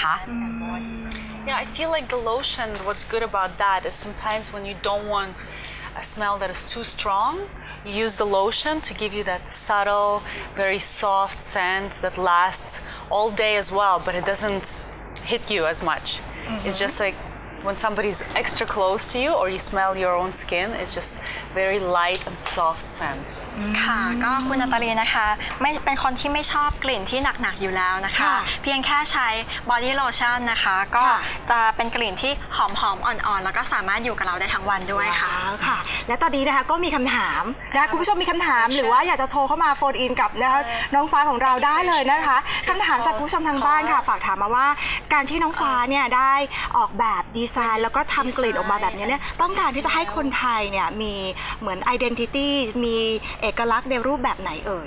Yeah I feel like the lotion what's good about that is sometimes when you don't want a smell that is too strong you use the lotion to give you that subtle very soft scent that lasts all day as well but it doesn't hit you as much. It's just like when somebody's extra close to you or you smell your own skin, it's just very light and soft scent. ค่ะก็คุณนาตาลีนะคะไม่เป็นคนที่ไม่ชอบกลิ่นที่หนักๆอยู่แล้วนะคะเพียงแค่ใช้ body lotion นะคะก็จะเป็นกลิ่นที่หอมๆอ่อนๆแล้วก็สามารถอยู่กับเราได้ทั้งวันด้วยค่ะค่ะและตอนนี้นะคะก็มีคำถามนะคะคุณผู้ชมมีคำถามหรือว่าอยากจะโทรเข้ามาโฟนอินกับนะคะน้องฟ้าของเราได้เลยนะคะคำถามจากผู้ชมทางบ้านค่ะฝากถามมาว่าการที่น้องฟ้าเนี่ยได้ออกแบบดีไซน์แล้วก็ทำกลิ่นออกมาแบบนี้เนี่ยต้องการที่จะให้คนไทยเนี่ยมีเหมือน identity มีเอกลักษณ์ในรูปแบบไหนเอ่ย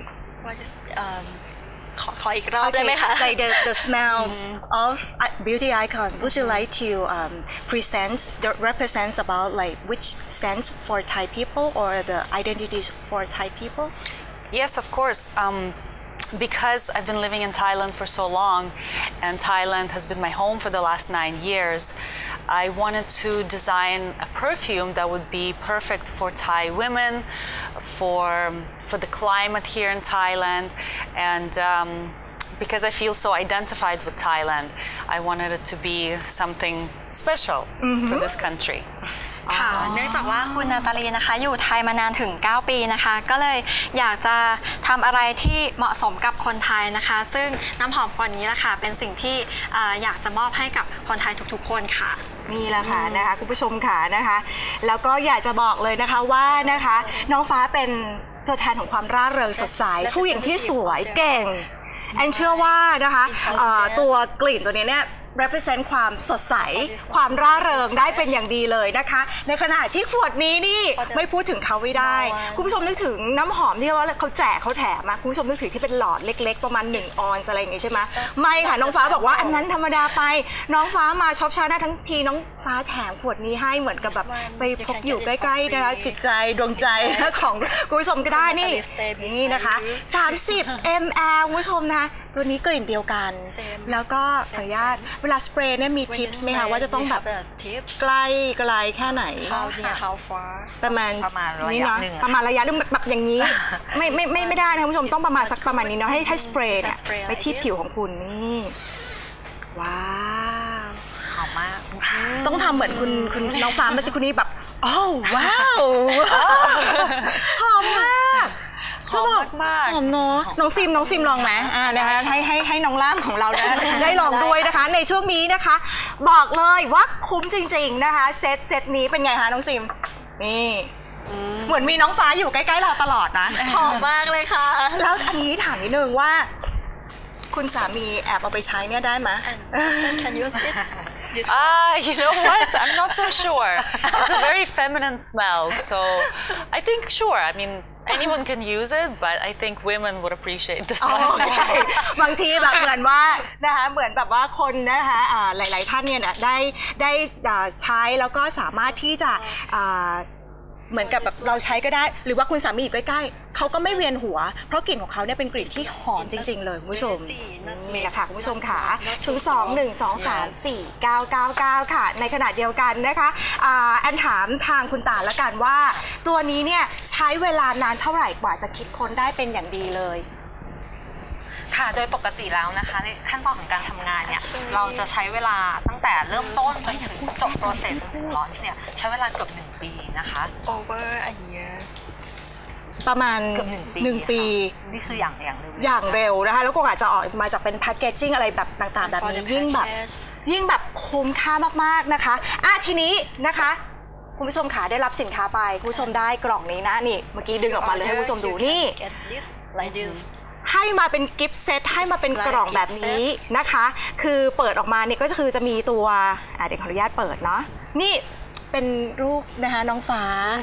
ขออีกรอบได้ไหมคะ Like the smells of beauty icon would you like to present the represents about like which stands for Thai people or the identities for Thai people Yes of course because I've been living in Thailand for so long and Thailand has been my home for the last 9 years I wanted to design a perfume that would be perfect for Thai women, for the climate here in Thailand, and because I feel so identified with Thailand, I wanted it to be something special for this country. ค่ะเนื่องจากว่าคุณนาตาลีนะคะอยู่ไทยมานานถึง9ปีนะคะก็เลยอยากจะทำอะไรที่เหมาะสมกับคนไทยนะคะซึ่งน้ำหอมขวดนี้แหละค่ะเป็นสิ่งที่อยากจะมอบให้กับคนไทยทุกๆคนค่ะนี่แหละค่ะนะคะคุณผู้ชมค่ะนะคะแล้วก็อยากจะบอกเลยนะคะว่านะคะน้องฟ้าเป็นตัวแทนของความร่าเริงสดใสผู้หญิงที่สวยเก่งแอนเชื่อว่านะคะตัวกลิ่นตัวนี้เนี่ยrepresent ความสดใสความร่าเริงได้เป็นอย่างดีเลยนะคะในขณะที่ขวดนี้นี่ไม่พูดถึงเขาไม่ได้คุณผู้ชมนึกถึงน้ำหอมที่ว่าเขาแจกเขาแถมคุณผู้ชมนึกถึงที่เป็นหลอดเล็กๆประมาณ1 ออนซ์อะไรอย่างงี้ใช่ไหมไม่ค่ะน้องฟ้าบอกว่าอันนั้นธรรมดาไปน้องฟ้ามาช็อปชาแนลทั้งทีน้องฟ้าแถมขวดนี้ให้เหมือนกับแบบไปพกอยู่ใกล้ๆนะคะจิตใจดวงใจของคุณผู้ชมก็ได้นี่นะคะ30 ml คุณผู้ชมนะตัวนี้กลิ่นเดียวกันแล้วก็ขออนุญาตเวลาสเปรย์เนี่ยมีทิปส์ไหมคะว่าจะต้องแบบใกล้แค่ไหนประมาณนี้เนาะประมาณระยะนึงแบบอย่างนี้ไม่ได้นะคุณผู้ชมต้องประมาณสักประมาณนี้เนาะให้สเปรย์เนี่ยไปที่ผิวของคุณนี่ว้าวหอมมากต้องทำเหมือนคุณน้องฟ้าเมื่อกี้คุณนี้แบบโอ้ว้าวหอมมากหอมมากหอมเนาะน้องซิมลองไหมนะคะให้น้องล่ามของเราได้ลองด้วยนะคะในช่วงนี้นะคะบอกเลยว่าคุ้มจริงๆนะคะเซตนี้เป็นไงคะน้องซิมนี่เหมือนมีน้องฟ้าอยู่ใกล้ๆเราตลอดนะหอมมากเลยค่ะแล้วอันนี้ถามนิดนึงว่าคุณสามีแอบเอาไปใช้เนี่ยได้ไหม Can you use it You know what? I'm not so sure. It's a very feminine smell, so I think sure. I mean, anyone can use it, but I think women would appreciate this much more. บางทีแบบเหมือนว่านะคะเหมือนแบบว่าคนนะคะหลายๆท่านเนี่ยได้ใช้แล้วก็สามารถที่จะเหมือนกับแบบเราใช้ก็ได้หรือว่าคุณสามีอยู่ใกล้ๆเขาก็ไม่เวียนหัวเพราะกลิ่นของเขาเนี่ยเป็นกลิ่นที่หอมจริงๆเลยคุณผู้ชมนี่แหละค่ะคุณผู้ชมค่ะ02-123-4999ค่ะในขณะเดียวกันนะคะแอนถามทางคุณตาละกันว่าตัวนี้เนี่ยใช้เวลานานเท่าไหร่กว่าจะคิดค้นได้เป็นอย่างดีเลยค่ะโดยปกติแล้วนะคะในขั้นตอนของการทำงานเนี่ยเราจะใช้เวลาตั้งแต่เริ่มต้นจนถึงจบโปรเซสจนถึงลอนช์เนี่ยใช้เวลาเกือบ1 ปีนะคะ over a year ประมาณเกือบ1 ปีนี่คืออย่างเร็วนะคะแล้วก็อาจจะออกมาจากเป็นแพคเกจจิ้งอะไรแบบต่างๆแบบนี้ยิ่งแบบคุ้มค่ามากๆนะคะทีนี้นะคะคุณผู้ชมขาได้รับสินค้าไปคุณผู้ชมได้กล่องนี้นะนี่เมื่อกี้ดึงออกมาเลยให้คุณผู้ชมดูนี่ให้มาเป็นกิฟต์เซตให้มาเป็นกล่องแบบนี้นะคะคือเปิดออกมาเนี่ยก็คือจะมีตัวเดี๋ยวขออนุญาตเปิดเนาะนี่เป็นรูปนะคะน้องฟ้า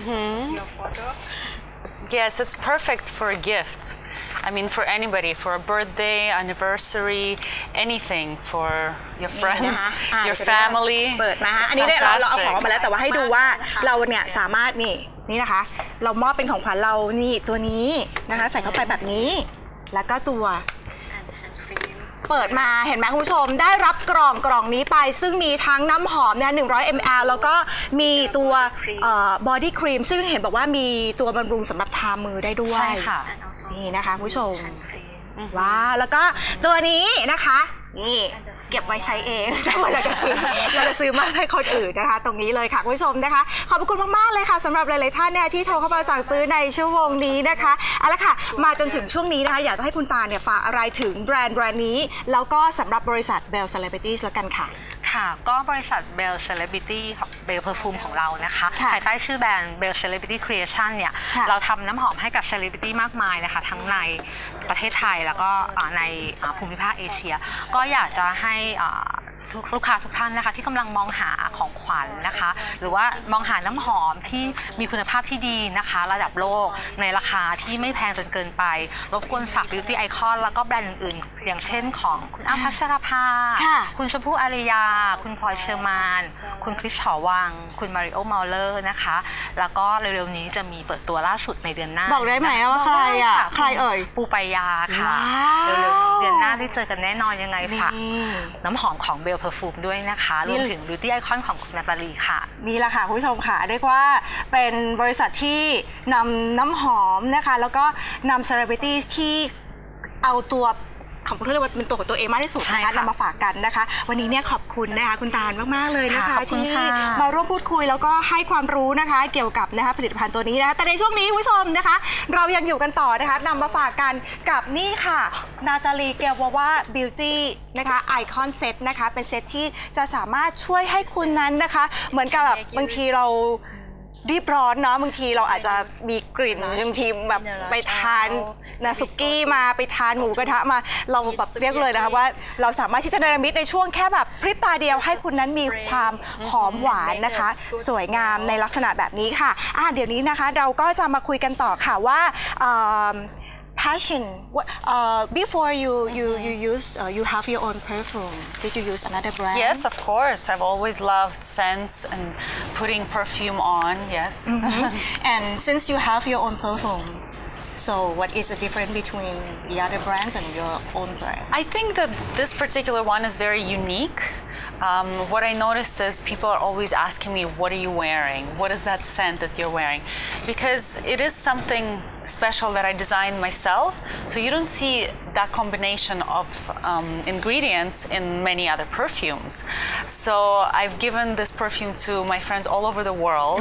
Yes, it's perfect for a gift. I mean, for anybody, for a birthday, anniversary, anything for your friends, your family. เปิดมาอันนี้เราเอาของมาแล้วแต่ว่าให้ดูว่าเราเนี่ยสามารถนี่นะคะเรามอบเป็นของขวัญเรานี่ตัวนี้นะคะใส่เข้าไปแบบนี้แล้วก็ตัวเปิดมาเห็นไหมคุณผู้ชมได้รับกล่องนี้ไปซึ่งมีทั้งน้ำหอมเนี่ย100 ml แล้วก็มีตัวบอดี้ครีมซึ่งเห็นบอกว่ามีตัวบำรุงสำหรับทามือได้ด้วยใช่ค่ะนี่นะคะคุณผู้ชมว้าวแล้วก็ตัวนี้นะคะนี่เก็บไว้ใช้เองแต่ว่าเราจะซื้อมาให้คนอื่นนะคะตรงนี้เลยค่ะคุณผู้ชมนะคะขอบคุณมากๆเลยค่ะสำหรับหลายๆท่านเนี่ยที่โทรเข้ามาสั่งซื้อในชั่วโมงนี้นะคะเอาละค่ะมาจนถึงช่วงนี้นะคะอยากจะให้คุณตาเนี่ยฝากอะไรถึงแบรนด์นี้แล้วก็สำหรับบริษัท Bell Celebrities แล้วกันค่ะค่ะก็บริษัท Bell Celebrity Bell Perfume ของเรานะคะภายใต้ชื่อแบรนด์ Bell Celebrity Creation เนี่ยเราทำน้ำหอมให้กับ Celebrity มากมายนะคะทั้งในประเทศไทยแล้วก็ในภูมิภาคเอเชียก็อยากจะให้ลูกค้าทุกท่านนะคะที่กำลังมองหาของขวัญนะคะหรือว่ามองหาน้ำหอมที่มีคุณภาพที่ดีนะคะระดับโลกในราคาที่ไม่แพงจนเกินไปรบกวนฝาก Beauty Icon แล้วก็แบรนด์อื่นๆอย่างเช่นของคุณอ้ำพัชราภาคุณชมพู่อารยาคุณพลอยเชอร์มานคุณคริสหอวังคุณมาริโอมัลเลอร์นะคะแล้วก็เร็วๆนี้จะมีเปิดตัวล่าสุดในเดือนหน้าบอกได้ไหมว่าใครใครเอ่ยปูปายาค่ะเร็วๆเดือนหน้าได้เจอกันแน่นอนยังไงฝากน้ำหอมของเบลPerfume ด้วยนะคะรวมถึง Beauty Icon ของคุณนาตาลีค่ะนี่แหละค่ะคุณผู้ชมค่ะเรียกว่าเป็นบริษัทที่นำน้ำหอมนะคะแล้วก็นำ Celebrities ที่เอาตัวของเรียกว่าเป็นตัวของตัวเองมากที่สุดนะคะนำมาฝากกันนะคะวันนี้เนี่ยขอบคุณนะคะคุณตาลมากๆเลยนะคะที่มาร่วมพูดคุยแล้วก็ให้ความรู้นะคะเกี่ยวกับนะคะผลิตภัณฑ์ตัวนี้นะคะแต่ในช่วงนี้คุณผู้ชมนะคะเรายังอยู่กันต่อนะคะนำมาฝากกันกับนี่ค่ะนาตาลีเกลวาวาบิวตี้นะคะไอคอนเซตนะคะเป็นเซตที่จะสามารถช่วยให้คุณนั้นนะคะเหมือนกับแบบบางทีเรารีบร้อนเนาะบางทีเราอาจจะมีกลิ่นบางทีแบบไปทานสุกี้มาไปทานหมูกระทะมาเราแบบเรียกเลยนะคะว่าเราสามารถที่จะเนรมิตในช่วงแค่แบบพริบตาเดียวให้คุณนั้นมีความหอมหวานนะคะสวยงามในลักษณะแบบนี้ค่ะเดี๋ยวนี้นะคะเราก็จะมาคุยกันต่อค่ะว่าpassion before you have your own perfume did you use another brand yes of course I've always loved scents and putting perfume on yes and since you have your own perfume So what is the difference between the other brands and your own brand? I think that this particular one is very unique. What I noticed is people are always asking me, what are you wearing? What is that scent that you're wearing? Because it is something special that I designed myself, so you don't see that combination of ingredients in many other perfumes. So I've given this perfume to my friends all over the world,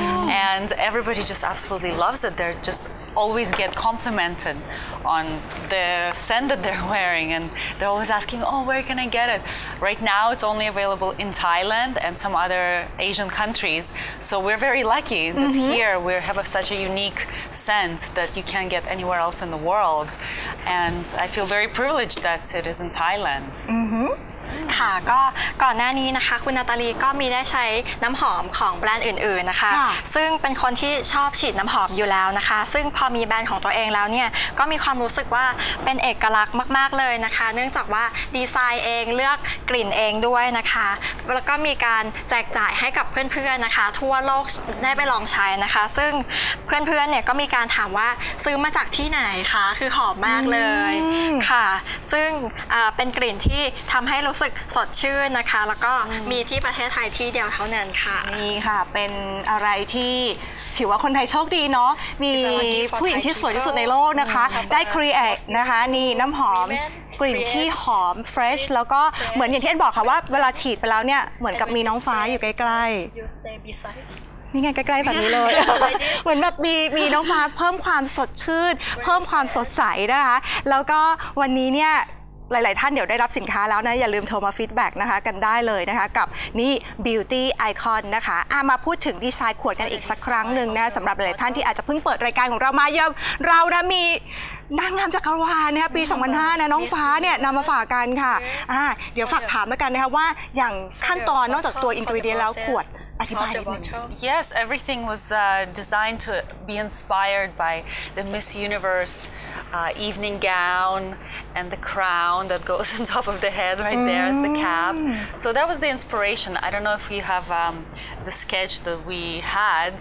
and everybody just absolutely loves it. They're just always get complimented on the scent that they're wearing, and they're always asking, oh, where can I get it? Right now it's only available in Thailand and some other Asian countries, so we're very lucky that here we have such a unique scent that you can't get anywhere else in the world, and I feel very privileged that it is in Thailand. ค่ะก็ก่อนหน้านี้นะคะคุณนาตาลีก็มีได้ใช้น้ำหอมของแบรนด์อื่นๆนะคะซึ่งเป็นคนที่ชอบฉีดน้ำหอมอยู่แล้วนะคะซึ่งพอมีแบรนด์ของตัวเองแล้วเนี่ยก็มีความรู้สึกว่าเป็นเอกลักษณ์มากๆเลยนะคะเนื่องจากว่าดีไซน์เองเลือกกลิ่นเองด้วยนะคะแล้วก็มีการแจกจ่ายให้กับเพื่อนๆนะคะทั่วโลกได้ไปลองใช้นะคะซึ่งเพื่อนๆเนี่ยก็มีการถามว่าซื้อมาจากที่ไหนคะคือหอมมากเลยค่ะซึ่งเป็นกลิ่นที่ทำให้รู้สึกสดชื่นนะคะแล้วก็มีที่ประเทศไทยที่เดียวเท่านั้นค่ะนี่ค่ะเป็นอะไรที่ถือว่าคนไทยโชคดีเนาะมีผู้หญิงที่สวยที่สุดในโลกนะคะได้ครีเอทนะคะนี่น้ำหอมกลิ่นที่หอมเฟรชแล้วก็เหมือนอย่างที่เอ็นบอกค่ะว่าเวลาฉีดไปแล้วเนี่ยเหมือนกับมีน้องฟ้าอยู่ใกล้ๆนี่ไงใกล้ๆแบบนี้เลยเหมือนแบบมีน้องฟ้าเพิ่มความสดชื่นเพิ่มความสดใสนะคะแล้วก็วันนี้เนี่ยหลายๆท่านเดี๋ยวได้รับสินค้าแล้วนะอย่าลืมโทรมาฟีดแบ็กนะคะกันได้เลยนะคะกับนี่ Beauty Icon นะคะมาพูดถึงดีไซน์ขวดกันอีกสักครั้งหนึ่งนะสำหรับหลายๆท่านที่อาจจะเพิ่งเปิดรายการของเรามาเรานะมีนางงามจักรวาลนะคะปี 2005 นะน้องฟ้าเนี่ยนำมาฝากกันค่ะเดี๋ยวฝากถามแล้วกันนะคะว่าอย่างขั้นตอนนอกจากตัวอินกรีเดียนแล้วขวดอธิบายนิดนึง Yes, everything was designed to be inspired by the Miss Universe evening gown and the crown that goes on top of the head right there as the cap. So that was the inspiration. I don't know if you have the sketch that we had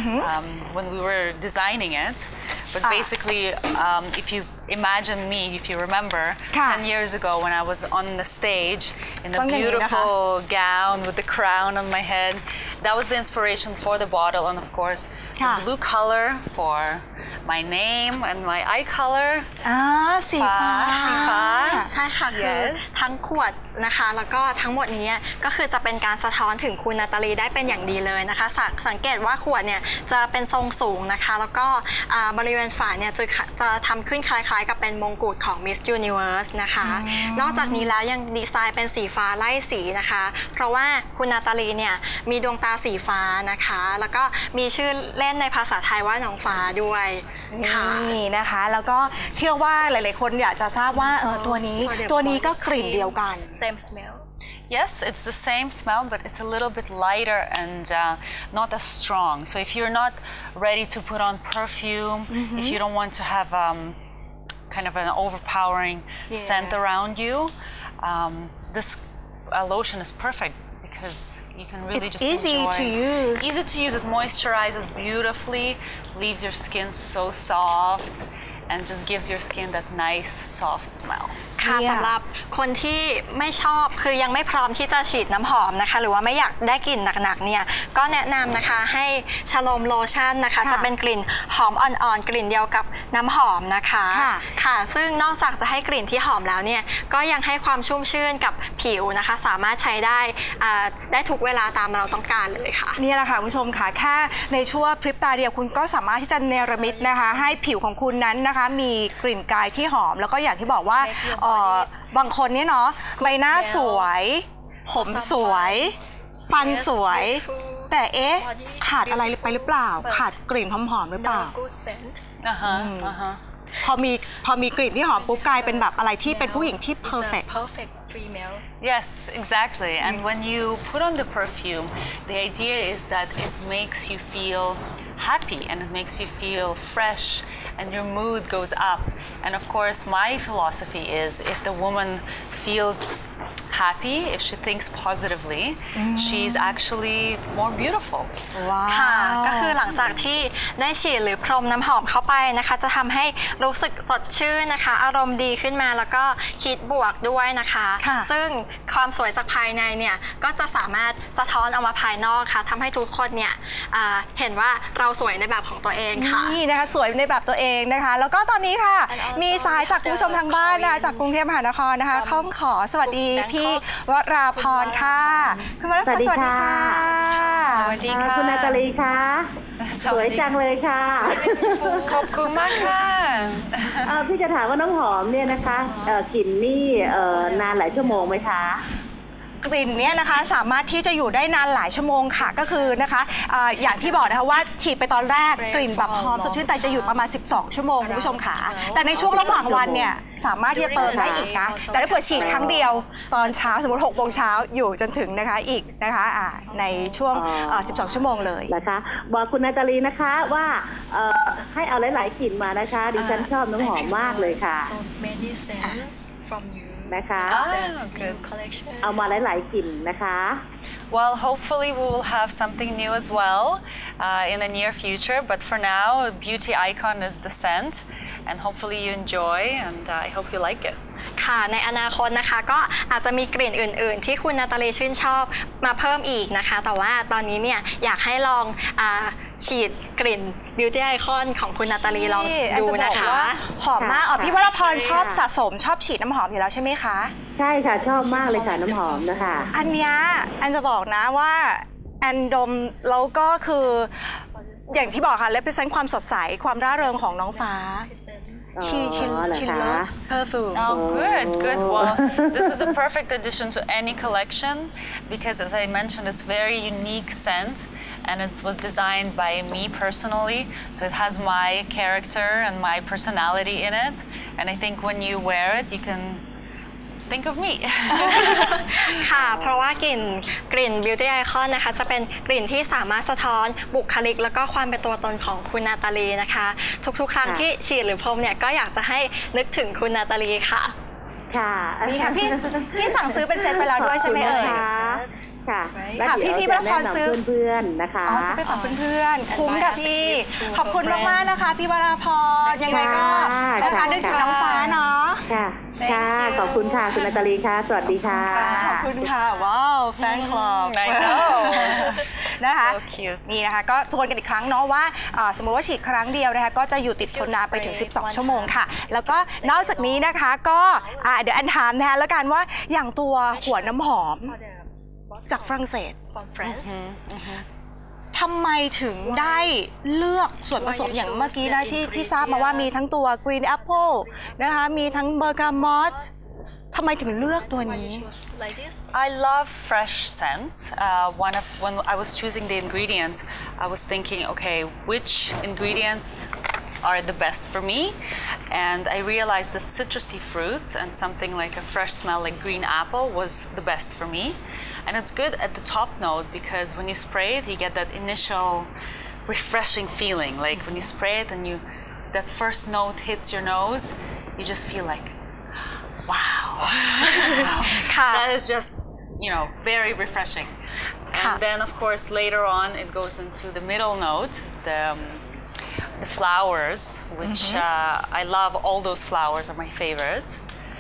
when we were designing it, but basically if you imagine me, if you remember, 10 years ago when I was on the stage in a beautiful gown with the crown on my head, that was the inspiration for the bottle, and of course the blue color for my name and my eye color สีฟ้าใช่ค่ะคือทั้งขวดนะคะแล้วก็ทั้งหมดนี้ก็คือจะเป็นการสะท้อนถึงคุณนาตาลีได้เป็นอย่างดีเลยนะคะสังเกตว่าขวดเนี่ยจะเป็นทรงสูงนะคะแล้วก็บริเวณฝาเนี่ยจะทำขึ้นคล้ายๆกับเป็นมงกุฎของ Miss Universe นะคะนอกจากนี้แล้วยังดีไซน์เป็นสีฟ้าไล่สีนะคะเพราะว่าคุณนาตาลีเนี่ยมีดวงตาสีฟ้านะคะแล้วก็มีชื่อเล่นในภาษาไทยว่าน้องฟ้าด้วยนี่นะคะแล้วก็เชื่อว่าหลายๆคนอยากจะทราบว่าตัวนี้ก็กลิ่นเดียวกัน Same smell Yes, it's the same smell, but it's a little bit lighter and not as strong. So if you're not ready to put on perfume, if you don't want to have kind of an overpowering scent around you, this lotion is perfect because you can really just easy enjoy. to use. Easy to use. It moisturizes beautifully, leaves your skin so soft, and just gives your skin that nice soft smell. ค่ะสำหรับคนที่ไม่ชอบคือยังไม่พร้อมที่จะฉีดน้ำหอมนะคะหรือว่าไม่อยากได้กลิ่นหนักๆเนี่ยก็แนะนำนะคะให้ชโลมโลชั่นนะคะจะเป็นกลิ่นหอมอ่อนๆกลิ่นเดียวกับน้ำหอมนะคะค่ะซึ่งนอกจากจะให้กลิ่นที่หอมแล้วเนี่ยก็ยังให้ความชุ่มชื่นกับผิวนะคะสามารถใช้ได้ทุกเวลาตามเราต้องการเลยค่ะนี่แหละค่ะคุณผู้ชมค่ะแค่ในช่วงพริบตาเดียวคุณก็สามารถที่จะเนรมิตนะคะให้ผิวของคุณนั้นนะคะมีกลิ่นกายที่หอมแล้วก็อย่างที่บอกว่าบางคนเนี่ยเนาะใบหน้าสวยผมสวยฟันสวยแต่ขาดอะไรไปหรือเปล่าขาดกลิ่นหอมๆหรือเปล่าพอมีกลิ่นที่หอมปุ๊บกลายเป็นแบบอะไรที่เป็นผู้หญิงที่ perfect Yes, exactly. And when you put on the perfume, the idea is that it makes you feel happy and it makes you feel fresh and your mood goes up. And of course, my philosophy is if the woman feels happy, if she thinks positively, she's actually more beautiful. ค่ะก็คือหลังจากที่ได้ฉีดหรือพรมน้ำหอมเข้าไปนะคะจะทำให้รู้สึกสดชื่นนะคะอารมณ์ดีขึ้นมาแล้วก็คิดบวกด้วยนะคะซึ่งความสวยจากภายในเนี่ยก็จะสามารถสะท้อนออกมาภายนอกค่ะทำให้ทุกคนเนี่ยเห็นว่าเราสวยในแบบของตัวเองค่ะนี่นะคะสวยในแบบตัวเองนะคะแล้วก็ตอนนี้ค่ะมีสายจากคุณผู้ชมทางบ้านนะคะจากกรุงเทพมหานครนะคะข้องขอสวัสดีพี่วราพรค่ะคุณวราพรสวัสดีค่ะสวัสดีค่ะคุณนาตาลีค่ะสวยจังเลยค่ะขอบคุณมากค่ะพี่จะถามว่าน้ำหอมเนี่ยนะคะกลิ่นนี่นานหลายชั่วโมงไหมคะกลิ่นเนี่ยนะคะสามารถที่จะอยู่ได้นานหลายชั่วโมงค่ะก็คือนะคะอย่างที่บอกนะคะว่าฉีดไปตอนแรกกลิ่นแบบหอมสดชื่นแต่จะอยู่ประมาณ12ชั่วโมงคุณผู้ชมค่ะแต่ในช่วงระหว่างวันเนี่ยสามารถที่จะเติมได้อีกนะแต่ถ้าเผื่อฉีดครั้งเดียวตอนเช้าสมมติ6 โมงเช้าอยู่จนถึงนะคะอีกนะคะในช่วง12ชั่วโมงเลยนะคะบอกคุณนาตาลีนะคะว่าให้เอาหลายๆกลิ่นมานะคะดิฉันชอบน้ำหอมมากเลยค่ะนะคะเอามาหลายๆกลิ่นนะคะ Well, hopefully we will have something new as well in the near future. But for now, Beauty Icon is the scent, and hopefully you enjoy, and I hope you like it. ค่ะในอนาคตนะคะก็อาจจะมีกลิ่นอื่นๆที่คุณนาตาลีชื่นชอบมาเพิ่มอีกนะคะแต่ว่าตอนนี้เนี่ยอยากให้ลองฉีดกลิ่น Beauty Icon ของคุณนาตาลีลองดูนะคะหอมมากพี่วราพรชอบสะสมชอบฉีดน้ำหอมอยู่แล้วใช่ไหมคะใช่ค่ะชอบมากเลยค่ะน้ำหอมนะคะอันเนี้ยอันจะบอกนะว่าแอนดมแล้วก็คืออย่างที่บอกค่ะrepresentความสดใสความร่าเริงของน้องฟ้าShe loves perfume. Oh, good. Well, this is a perfect addition to any collection because, as I mentioned, it's very unique scent, and it was designed by me personally. So it has my character and my personality in it. And I think when you wear it, you can think of me ค่ะเพราะว่ากลิ่น Beauty Icon นะคะจะเป็นกลิ่นที่สามารถสะท้อนบุคลิกแล้วก็ความเป็นตัวตนของคุณนาตาลีนะคะทุกๆครั้งที่ฉีดหรือพรมเนี่ยก็อยากจะให้นึกถึงคุณนาตาลีค่ะค่ะนี่ค่ะพี่สั่งซื้อเป็นเซตไปแล้วด้วยใช่ไหมเอ่ยค่ะพี่วราพรซื้อเพื่อนๆนะคะซื้อไปฝากเพื่อนๆคุ้มค่ะพี่ขอบคุณมากๆนะคะพี่วราพรยังไงก็นะคะนึกถึงน้องฟ้าเนาะค่ะขอบคุณค่ะคุณนาตาลีค่ะสวัสดีค่ะขอบคุณค่ะว้าวแฟนคลับนะคะนี่นะคะก็ทวนกันอีกครั้งเนาะว่าสมมติว่าฉีดครั้งเดียวนะคะก็จะอยู่ติดทนนานไปถึง12ชั่วโมงค่ะแล้วก็นอกจากนี้นะคะก็เดี๋ยวอันถามแทนแล้วกันว่าอย่างตัวหัวน้ำหอมจากฝรั่งเศสทำไมถึงได้เลือกส่วนผสมอย่างเมื่อกี้นะที่ทราบมาว่ามีทั้งตัว Green Apple นะคะมีทั้ง Bergamot ทำไมถึงเลือกตัวนี้ I love fresh scents. When I was choosing the ingredients, I was thinking, okay, which ingredients are the best for me, and I realized that citrusy fruits and something like a fresh smell like green apple was the best for me. And it's good at the top note because when you spray it, you get that initial refreshing feeling. Like when you spray it and that first note hits your nose, you just feel like, wow. That is just, very refreshing. And then of course later on it goes into the middle note, the flowers, which I love. All those flowers are my favorite.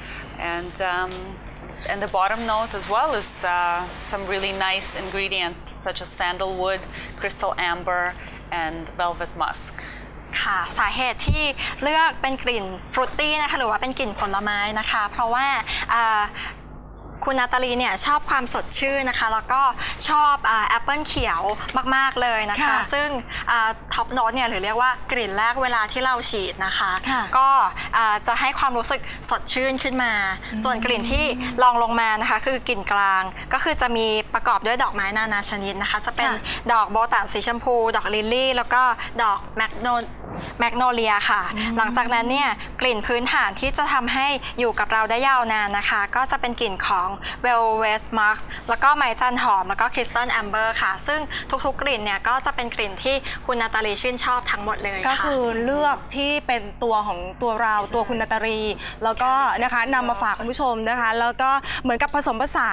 And the bottom note as well is some really nice ingredients such as sandalwood, crystal amber, and velvet musk. ค่ะสาเหตุที่เลือกเป็นกลิ่นฟรุตตี้นะคะหรือว่าเป็นกลิ่นผลไม้นะคะเพราะว่าคุณนาตาลีเนี่ยชอบความสดชื่นนะคะแล้วก็ชอบแอปเปิลเขียวมากๆเลยนะคะซึ่งท็อปโน้ตเนี่ยหรือเรียกว่ากลิ่นแรกเวลาที่เราฉีดนะคะก็จะให้ความรู้สึกสดชื่นขึ้นมาส่วนกลิ่นที่รองลงมานะคะคือกลิ่นกลางก็คือจะมีประกอบด้วยดอกไม้นานาชนิดนะคะจะเป็นดอกโบตันสีชมพูดอกลิลลี่แล้วก็ดอกแมกโนเลียค่ะหลังจากนั้นเนี่ยกลิ่นพื้นฐานที่จะทำให้อยู่กับเราได้ยาวนานนะคะก็จะเป็นกลิ่นของเวลเวสมาร์กแล้วก็ไม้จันหอมแล้วก็คริสตัลแอมเบอร์ค่ะซึ่งทุกๆกลิ่นเนี่ยก็จะเป็นกลิ่นที่คุณนาตาลีชื่นชอบทั้งหมดเลยก็คือเลือกที่เป็นตัวของตัวเราตัวคุณนาตาลีแล้วก็นะคะนำมาฝากคุณผู้ชมนะคะแล้วก็เหมือนกับผสมผสาน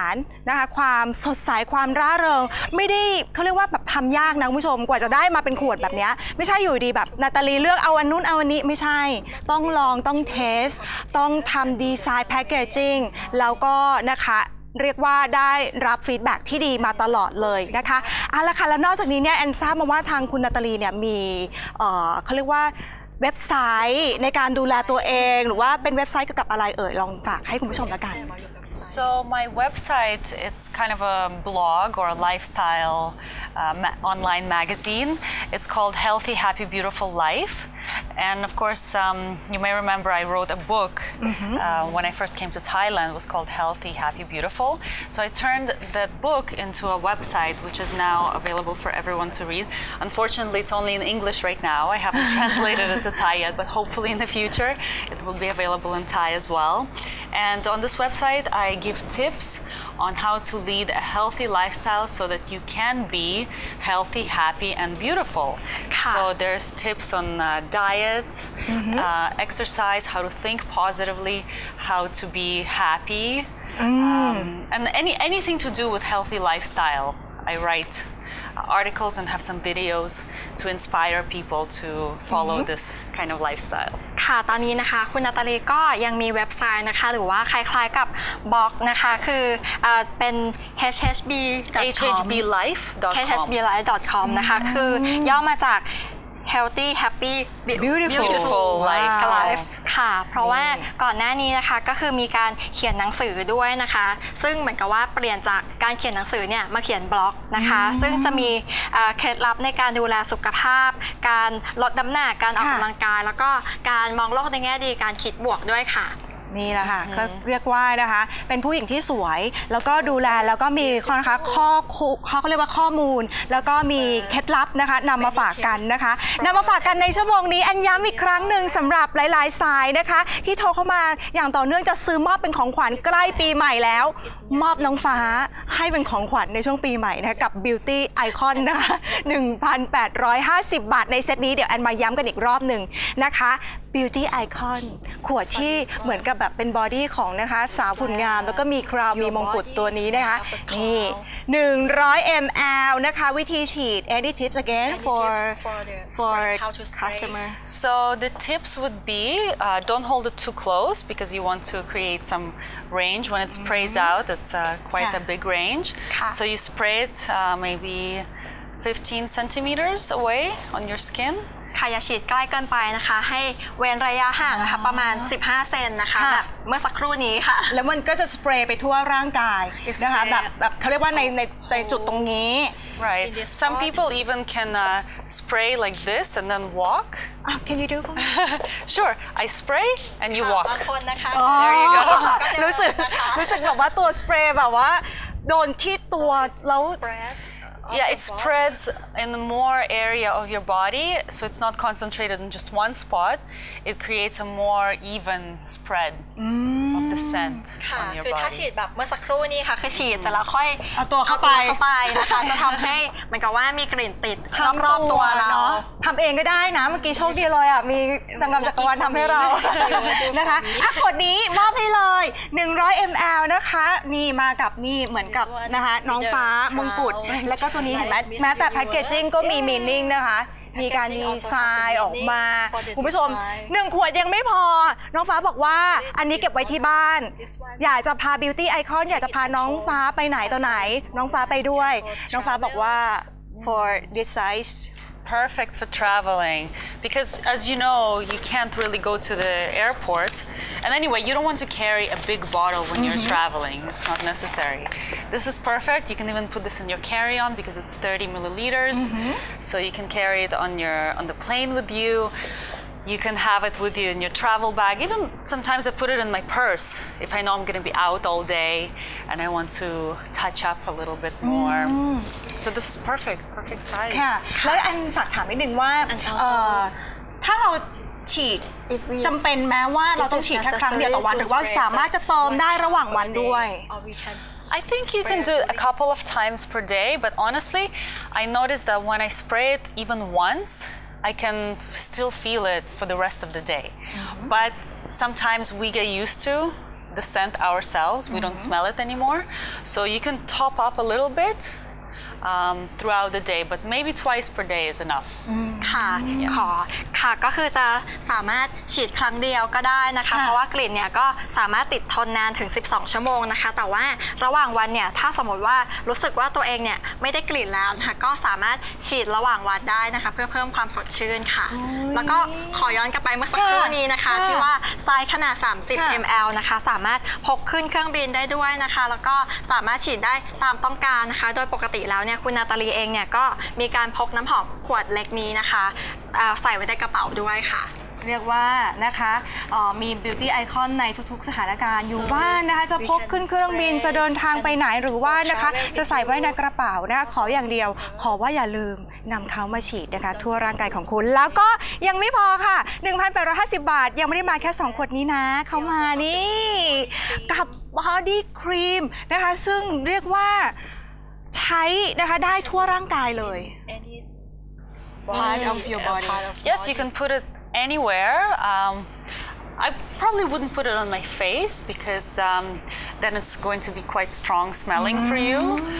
นะคะความสดใสความร่าเริงไม่ได้เขาเรียกว่าแบบทำยากนะคุณผู้ชมกว่าจะได้มาเป็นขวดแบบนี้ไม่ใช่อยู่ดีแบบนาตาลีเลือกเอาอันนู้นเอาอันนี้ไม่ใช่ต้องลองต้องเทสต้องทำดีไซน์แพคเกจจิ้งแล้วก็นะคะเรียกว่าได้รับฟีดแบ็กที่ดีมาตลอดเลยนะคะเอาละค่ะแล้วนอกจากนี้เนี่ยแอนทราบมาว่าทางคุณนาตาลีเนี่ยมีเขาเรียกว่าเว็บไซต์ในการดูแลตัวเองหรือว่าเป็นเว็บไซต์เกี่ยวกับอะไรลองฝากให้คุณผู้ชมละกัน So my website, it's kind of a blog or a lifestyle online magazine. It's called Healthy, Happy, Beautiful Life. And of course, you may remember I wrote a book when I first came to Thailand. It was called Healthy, Happy, Beautiful. So I turned that book into a website, which is now available for everyone to read. Unfortunately, it's only in English right now. I haven't translated it to Thai yet, but hopefully in the future, it will be available in Thai as well. And on this website, I give tips on how to lead a healthy lifestyle so that you can be healthy, happy, and beautiful. So there's tips on diet, exercise, how to think positively, how to be happy, and anything to do with healthy lifestyle. I write articles and have some videos to inspire people to follow this kind of lifestyle. ค่ะตอนนี้นะคะคุณนาตาลีก็ยังมีเว็บไซต์นะคะหรือว่าคล้ายๆกับบล็อกนะคะคือเป็น hhblife.com นะคะคือย่อมาจาก healthy happy beautiful life ค่ะเพราะว่าก่อนหน้านี้นะคะก็คือมีการเขียนหนังสือด้วยนะคะซึ่งเหมือนกับว่าเปลี่ยนจากการเขียนหนังสือเนี่ยมาเขียนบล็อกนะคะซึ่งจะมีเคล็ดลับในการดูแลสุขภาพการลดน้ำหนักการออกกำลังกายแล้วก็การมองโลกในแง่ดีการคิดบวกด้วยค่ะนี่แหละค่ะก็เรียกว่านะคะเป็นผู้หญิงที่สวยแล้วก็ดูแลแล้วก็มีนะคะเขาเรียกว่าข้อมูลแล้วก็มีเคล็ดลับนะคะนำมาฝากกันนะคะนำมาฝากกันในชั่วโมงนี้อันย้ำอีกครั้งหนึ่งสำหรับหลายๆสายนะคะที่โทรเข้ามาอย่างต่อเนื่องจะซื้อมอบเป็นของขวัญใกล้ปีใหม่แล้วมอบน้องฟ้าให้เป็นของขวัญในช่วงปีใหม่นะคะกับ Beauty Icon นะคะ 1,850 บาทในเซตนี้เดี๋ยวแอนมาย้ำกันอีกรอบหนึ่งนะคะ Beauty Icon ขวดที่เหมือนกับแบบเป็นบอดี้ของนะคะสาวหุ่นงามแล้วก็มีคราวมีมงกุฎตัวนี้นะคะนี่100 ml นะคะวิธีฉีด any tips again for customer so the tips would be don't hold it too close because you want to create some range when it sprays out it's quite a big range so you spray it maybe 15 centimeters away on your skin ค่ะอย่าฉีดใกล้เกินไปนะคะให้เว้นระยะห่างนะคะประมาณ15เซนนะคะแบบเมื่อสักครู่นี้ค่ะแล้วมันก็จะสเปรย์ไปทั่วร่างกายนะคะแบบเขาเรียกว่าในจุดตรงนี้ Right. Some people even can spray like this and then walk. Can you do for me? Sure. I spray and you walk. บางคนนะคะ There you go. รู้สึกแบบว่าตัวสเปรย์แบบว่าโดนที่ตัวแล้ว Yeah, it spreads in more area of your body, so it's not concentrated in just one spot. It creates a more even spread of the scent on your body. คือถ้าฉีดแบบเมื่อสักครู่นี้ค่ะคือฉีดเสร็จแล้วค่อยเอาตัวเข้าไปนะคะจะทำให้เหมือนกับว่ามีกลิ่นติดรอบๆตัวเราทำเองก็ได้นะเมื่อกี้โชคดีเลยอ่ะมีนางงามจักรวาลทำให้เรานะคะขวดนี้มอบให้เลย100 ml นะคะนี่มากับนี่เหมือนกับนะคะน้องฟ้ามงกุฎแล้วก็ตัวนี้เห็นไหมแม้แต่แพคเกจจิ้งก็มีมีนิ่งนะคะมีการดีไซน์ออกมาคุณผู้ชม1 ขวดยังไม่พอน้องฟ้าบอกว่าอันนี้เก็บไว้ที่บ้านอยากจะพา Beauty Icon อยากจะพาน้องฟ้าไปไหนต่อไหนน้องฟ้าไปด้วยน้องฟ้าบอกว่า for this size perfect for traveling because as you know you can't really go to the airport and anyway you don't want to carry a big bottle when you're traveling it's not necessary this is perfect you can even put this in your carry-on because it's 30 milliliters so you can carry it on the plane with you you can have it with you in your travel bag even sometimes I put it in my purse if I know I'm going to be out all day and I want to touch up a little bit more so this is perfect size ค่ะแล้วอันฝากถามนิดนึงว่าถ้าเราฉีดจำเป็นแม้ว่าเราต้องฉีดแค่ครั้งเดียวต่อวันหรือว่าสามารถจะเติมได้ระหว่างวันด้วย I think you can do it a couple of times per day but honestly I noticed that when I spray it even once I can still feel it for the rest of the day but sometimes we get used to the scent ourselves. We don't smell it anymore. So you can top up a little bit throughout the day, but maybe twice per day is enough. ค่ะค่ะก็คือจะสามารถฉีดครั้งเดียวก็ได้นะคะเพราะว่ากลิ่นเนี่ยก็สามารถติดทนนานถึง12ชั่วโมงนะคะแต่ว่าระหว่างวันเนี่ยถ้าสมมติว่ารู้สึกว่าตัวเองเนี่ยไม่ได้กลิ่นแล้วนะคะก็สามารถฉีดระหว่างวันได้นะคะเพื่อเพิ่มความสดชื่นค่ะแล้วก็ขอย้อนกลับไปเมื่อสักครู่นี้นะคะที่ว่าไซส์ขนาด30 ml นะคะสามารถพกขึ้นเครื่องบินได้ด้วยนะคะแล้วก็สามารถฉีดได้ตามต้องการนะคะโดยปกติแล้วเนี่ยคุณนาตาลีเองเนี่ยก็มีการพกน้ำหอมขวดเล็กนี้นะคะใส่ไว้ในกระเป๋าด้วยค่ะเรียกว่านะคะมี beauty icon ในทุกๆสถานการณ์อยู่บ้านนะคะจะพกขึ้นเครื่องบินจะเดินทางไปไหนหรือว่านะคะจะใส่ไว้ในกระเป๋านะคะขออย่างเดียวขอว่าอย่าลืมนำเขามาฉีดนะคะทั่วร่างกายของคุณแล้วก็ยังไม่พอค่ะ 1,850 บาทยังไม่ได้มาแค่2ขวดนี้นะเขามานี่กับ body cream นะคะซึ่งเรียกว่าใช้นะคะได้ทั่วร่างกายเลย part of your body Yes, you can put it anywhere. I probably wouldn't put it on my face because then it's going to be quite strong smelling for you.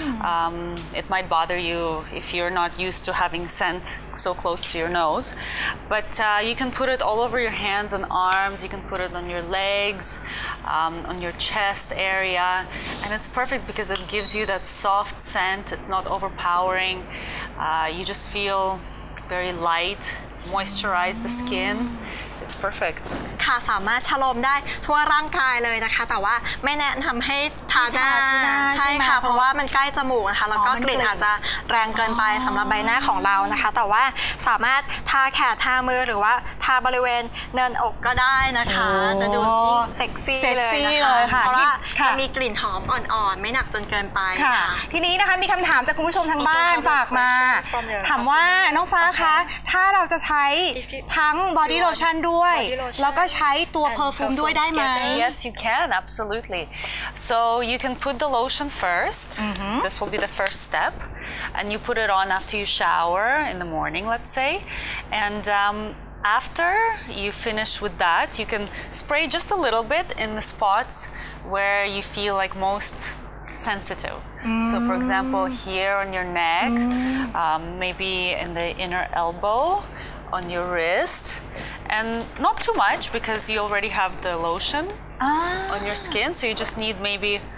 It might bother you if you're not used to having scent so close to your nose. But you can put it all over your hands and arms. You can put it on your legs, on your chest area. And it's perfect because it gives you that soft scent. It's not overpowering. You just feel very light.moisturize the skin. It's perfect. ค่ะสามารถชโลมได้ทั่วร่างกายเลยนะคะแต่ว่าไม่แนะนำให้ทาหน้าใช่ค่ะเพราะว่ามันใกล้จมูกนะคะแล้วก็กลิ่นอาจจะแรงเกินไปสำหรับใบหน้าของเรานะคะแต่ว่าสามารถทาแขนทามือหรือว่าทาบริเวณเนินอกก็ได้นะคะจะดูเซ็กซี่เลยนะคะเพราะว่าจะมีกลิ่นหอมอ่อนๆไม่หนักจนเกินไปค่ะทีนี้นะคะมีคำถามจากคุณผู้ชมทางบ้านฝากมาถามว่าน้องฟ้าคะถ้าเราจะใช้ทั้ง body lotion ด้วยแล้วก็ใช้ตัว perfume ด้วยได้ไหม Yes, you can, absolutely. So you can put the lotion first. This will be the first step. And you put it on after you shower in the morning, let's say. And after you finish with that, you can spray just a little bit in the spots where you feel like most sensitive. So for example, here on your neck, maybe in the inner elbow, on your wrist, and not too much because you already have the lotion on your skin, so you just need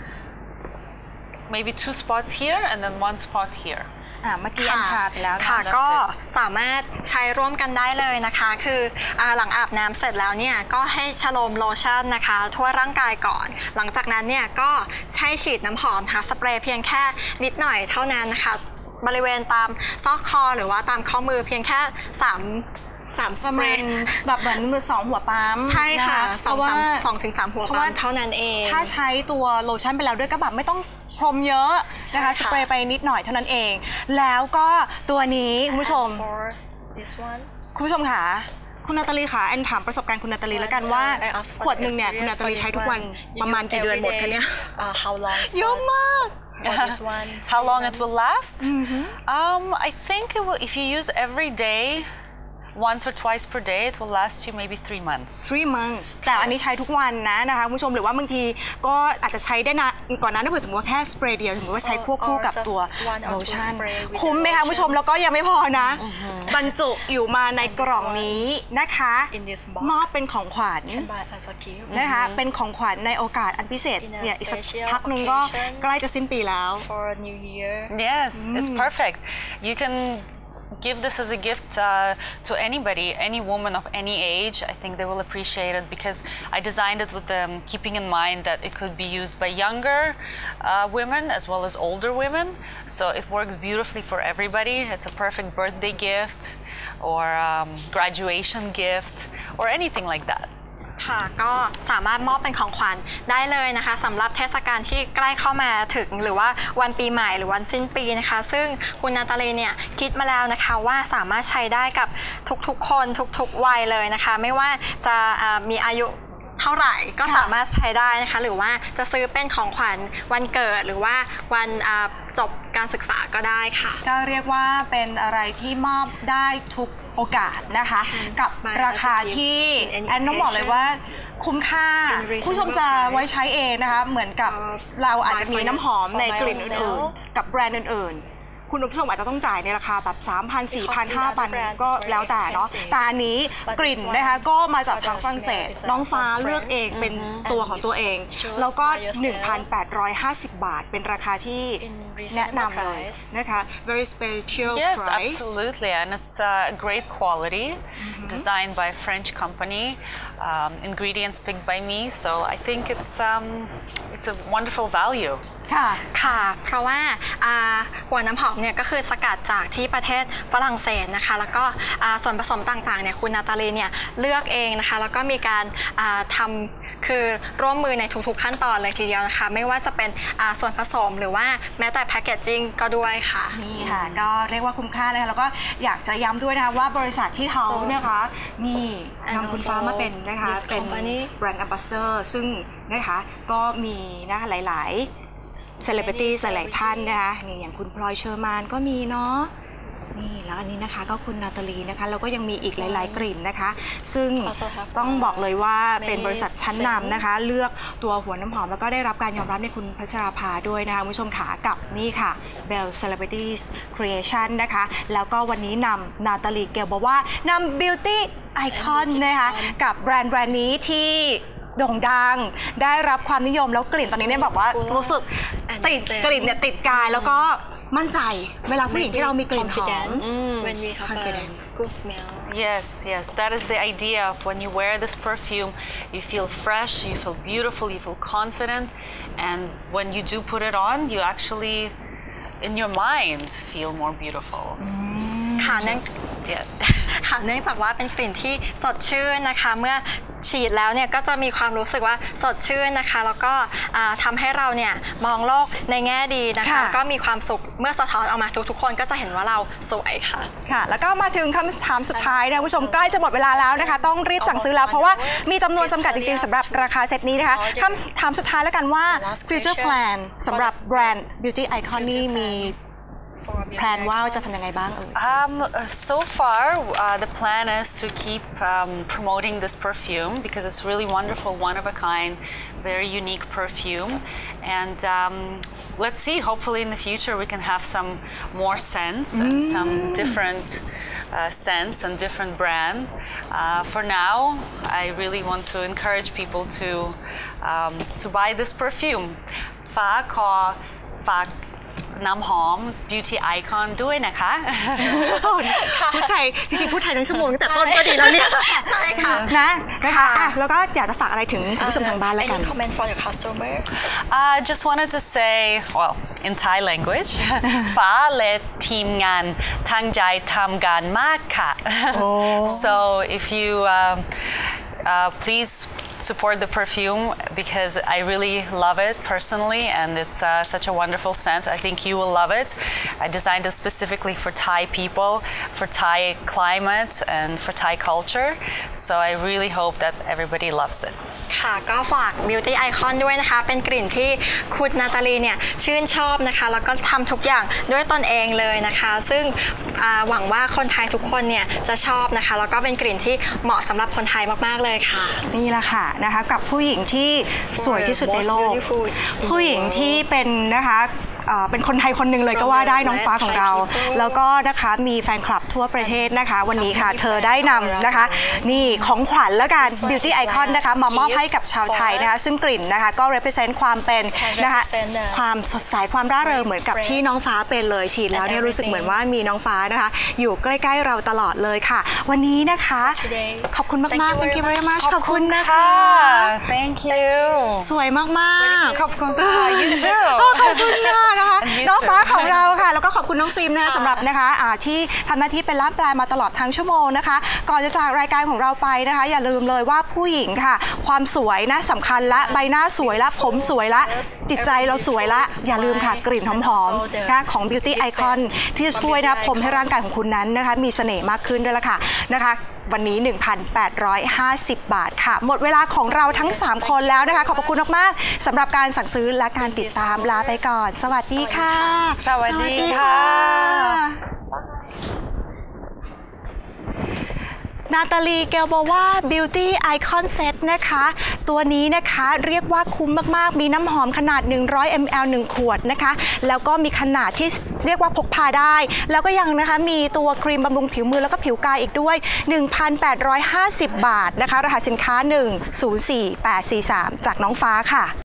maybe 2 spots here and then 1 spot here. เมื่อกี้อันทาไปแล้วค่ะก็สามารถใช้ร่วมกันได้เลยนะคะคือหลังอาบน้ำเสร็จแล้วเนี่ยก็ให้ชโลมโลชั่นนะคะทั่วร่างกายก่อนหลังจากนั้นเนี่ยก็ให้ฉีดน้ำหอมค่ะสเปรย์เพียงแค่นิดหน่อยเท่านั้นนะคะบริเวณตามซอกคอหรือว่าตามข้อมือเพียงแค่3สเปรย์แบบเหมือนมือ2หัวปั๊มใช่ค่ะ2 ถึง 3หัวปั๊มเท่านั้นเองถ้าใช้ตัวโลชั่นไปแล้วด้วยก็แบบไม่ต้องพรมเยอะนะคะสเปรย์ไปนิดหน่อยเท่านั้นเองแล้วก็ตัวนี้คุณผู้ชมค่ะคุณนาตาลีค่ะแอนถามประสบการณ์คุณนาตาลีแล้วกันว่าขวดหนึ่งเนี่ยคุณนาตาลีใช้ทุกวันประมาณกี่เดือนหมดคะเนี่ยเยอะมาก How long it will last? I think if you use every day, once or twice per day, it will last you maybe 3 months. 3 months แต่อันนี้ใช้ทุกวันนะคะคุณผู้ชมหรือว่าบางทีก็อาจจะใช้ได้นะก่อนนั้นถ้าเผื่อสมมติว่าแค่สเปรย์เดียวสมมติว่าใช้ควบคู่กับตัวโลชั่นคุ้มไหมคะคุณผู้ชมแล้วก็ยังไม่พอนะบรรจุอยู่มาในกล่องนี้นะคะมอบเป็นของขวัญนะคะเป็นของขวัญในโอกาสอันพิเศษเนี่ยอีกสักพักนึงก็ใกล้จะสิ้นปีแล้ว Yes, it's perfect. You can give this as a gift to anybody, any woman of any age. I think they will appreciate it because I designed it with keeping in mind that it could be used by younger women as well as older women. So it works beautifully for everybody. It's a perfect birthday gift or graduation gift or anything like that. ค่ะก็สามารถมอบเป็นของขวัญได้เลยนะคะสำหรับเทศกาลที่ใกล้เข้ามาถึงหรือว่าวันปีใหม่หรือวันสิ้นปีนะคะซึ่งคุณนาตาลีเนี่ยคิดมาแล้วนะคะว่าสามารถใช้ได้กับทุกๆคนทุกๆวัยเลยนะคะไม่ว่าจะมีอายุเท่าไหร่ก็สามารถใช้ได้นะคะหรือว่าจะซื้อเป็นของขวัญวันเกิดหรือว่าวันจบการศึกษาก็ได้ค่ะก็เรียกว่าเป็นอะไรที่มอบได้ทุกโอกาสนะคะกับราคาที่แอนต้องบอกเลยว่าคุ้มค่าผู้ชมจะไว้ใช้เองนะคะเหมือนกับเราอาจจะมีน้ำหอมในกลิ่นอื่นๆกับแบรนด์อื่นๆคุณผู้ชมอาจจะต้องจ่ายในราคาแบบ 3,000 4,000 5,000 ก็แล้วแต่เนาะแต่อันนี้กลิ่นนะคะก็มาจากทางฝรั่งเศสน้องฟ้าเลือกเองเป็นตัวของตัวเองแล้วก็ 1,850 บาทเป็นราคาที่แนะนำเลยนะคะ very special Yes, price. absolutely, and it's great quality, designed by a French company, ingredients picked by me. So I think it's a wonderful value. ค่ะเพราะว่าหัวน้ำหอมเนี่ยก็คือสกัดจากที่ประเทศฝรั่งเศสนะคะแล้วก็ส่วนผสมต่างๆเนี่ยคุณนาตาลีเนี่ยเลือกเองนะคะแล้วก็มีการทำคือร่วมมือในทุกๆขั้นตอนเลยทีเดียวนะคะไม่ว่าจะเป็นส่วนผสมหรือว่าแม้แต่แพคเกจจิ้งก็ด้วยค่ะนี่ค่ะก็เรียกว่าคุ้มค่าเลยค่ะแล้วก็อยากจะย้ำด้วยนะคะว่าบริษัทที่เขานะคะนี่นำคุณฟ้ามาเป็นนะคะเป็นแบรนด์แอมบาสเดอร์ซึ่งนะคะก็มีนะคะหลายๆเซเลบริตี้หลายท่านนะคะนี่อย่างคุณพลอยเชอร์มานก็มีเนาะนี่แล้วอันนี้นะคะก็คุณนาตาลีนะคะแล้วก็ยังมีอีกหลายๆกลิ่นนะคะซึ่งต้องบอกเลยว่าเป็นบริษัทชั้นนำนะคะเลือกตัวหัวน้ำหอมแล้วก็ได้รับการยอมรับในคุณพัชราภาด้วยนะคะคุณผู้ชมขากับนี่ค่ะ Bell Celebrities Creation นะคะแล้วก็วันนี้นำนาตาลีเกลบอกว่านำ Beauty Icon นะคะกับแบรนด์นี้ที่โด่งดังได้รับความนิยมแล้วกลิ่นตอนนี้เนี่ยแบบว่ารู้สึกติดกลิ่นเนี่ยติดกายแล้วก็มั่นใจเวลาผู้หญิงที่เรามีกลิ่นหอม when we have a good smell Yes, that is the idea of when you wear this perfume, you feel fresh, you feel beautiful, you feel confident, and when you do put it on, you actually, in your mind, feel more beautiful. ค่ะเนื่องจากว่าเป็นกลิ่นที่สดชื่นนะคะเมื่อฉีดแล้วเนี่ยก็จะมีความรู้สึกว่าสดชื่นนะคะแล้วก็ทำให้เราเนี่ยมองโลกในแง่ดีนะคะก็มีความสุขเมื่อสะท้อนออกมาทุกๆคนก็จะเห็นว่าเราสวยค่ะแล้วก็มาถึงคำถามสุดท้ายนะผู้ชมใกล้จะหมดเวลาแล้วนะคะต้องรีบสั่งซื้อแล้วเพราะว่ามีจำนวนจำกัดจริงๆสำหรับราคาเซตนี้นะคะคำถามสุดท้ายแล้วกันว่า future plan สำหรับแบรนด์ Beauty Icon นี่มีแพลนว่าจะทำยังไงบ้าง So far, the plan is to keep promoting this perfume because it's really wonderful, one of a kind, very unique perfume. And let's see, hopefully in the future we can have some more scents and some different scents and different brand. For now, I really want to encourage people to buy this perfume. ฟ้าขอฝากน้ำหอม Beauty Icon ด้วยนะคะพูดไทยจริงๆพูดไทยทั้งชั่วโมงแต่ต้นก็ดีแล้วเนี่ยใช่ค่ะนะคะแล้วก็อยากจะฝากอะไรถึงผู้ชมทางบ้านแล้วกัน Any comment for your customer Just wanted to say well in Thai language ฟ้าและทีมงานตั้งใจทำงานมากค่ะ So if you please support the perfume because I really love it personally and it's such a wonderful scent. I think you will love it. I designed it specifically for Thai people, for Thai climate and for Thai culture. So I really hope that everybody loves it. ค่ะก็ฝาก Beauty Icon ด้วยนะคะเป็นกลิ่นที่คุณนาตาลีเนี่ยชื่นชอบนะคะแล้วก็ทำทุกอย่างด้วยตนเองเลยนะคะซึ่งหวังว่าคนไทยทุกคนเนี่ยจะชอบนะคะแล้วก็เป็นกลิ่นที่เหมาะสำหรับคนไทยมากๆเลยค่ะนี่แหละค่ะนะคะกับผู้หญิงที่สวยที่สุดในโลกผู้หญิงที่เป็นนะคะเป็นคนไทยคนหนึ่งเลยก็ว่าได้น้องฟ้าของเราแล้วก็นะคะมีแฟนคลับทั่วประเทศนะคะวันนี้ค่ะเธอได้นำนะคะนี่ของขวัญและการ Beauty Icon นะคะมามอบให้กับชาวไทยนะคะซึ่งกลิ่นนะคะก็ represent ความเป็นนะคะความสดใสความร่าเริงเหมือนกับที่น้องฟ้าเป็นเลยฉีดแล้วเนี่ยรู้สึกเหมือนว่ามีน้องฟ้านะคะอยู่ใกล้ๆเราตลอดเลยค่ะวันนี้นะคะขอบคุณมากๆ Thank you very much ขอบคุณนะคะ Thank you สวยมากๆขอบคุณค่ะ You too ขอบคุณค่ะนะคะน้องฟ้าของเราค่ะแล้วก็ขอบคุณน้องซิมนะคะสำหรับนะคะที่ทำหน้าที่เป็นล่ามแปลมาตลอดทั้งชั่วโมงนะคะก่อนจะจากรายการของเราไปนะคะอย่าลืมเลยว่าผู้หญิงค่ะความสวยนะสำคัญละใบหน้าสวยละผมสวยละจิตใจเราสวยละอย่าลืมค่ะกลิ่นหอมๆนะของ Beauty Icon ที่จะช่วยนะผมให้ร่างกายของคุณนั้นนะคะมีเสน่ห์มากขึ้นด้วยละค่ะนะคะวันนี้ 1,850 บาทค่ะหมดเวลาของเราทั้ง3คนแล้วนะคะขอบคุณมากๆสำหรับการสั่งซื้อและการติดตามลาไปก่อนสวัสดีค่ะสวัสดีค่ะนาตาลีเกลโบวา Beauty Icon Set นะคะตัวนี้นะคะเรียกว่าคุ้มมากๆมีน้ำหอมขนาด100 ml 1 ขวดนะคะแล้วก็มีขนาดที่เรียกว่าพกพาได้แล้วก็ยังนะคะมีตัวครีมบำรุงผิวมือแล้วก็ผิวกายอีกด้วย 1,850 บาทนะคะรหัสสินค้า 104843 จากน้องฟ้าค่ะ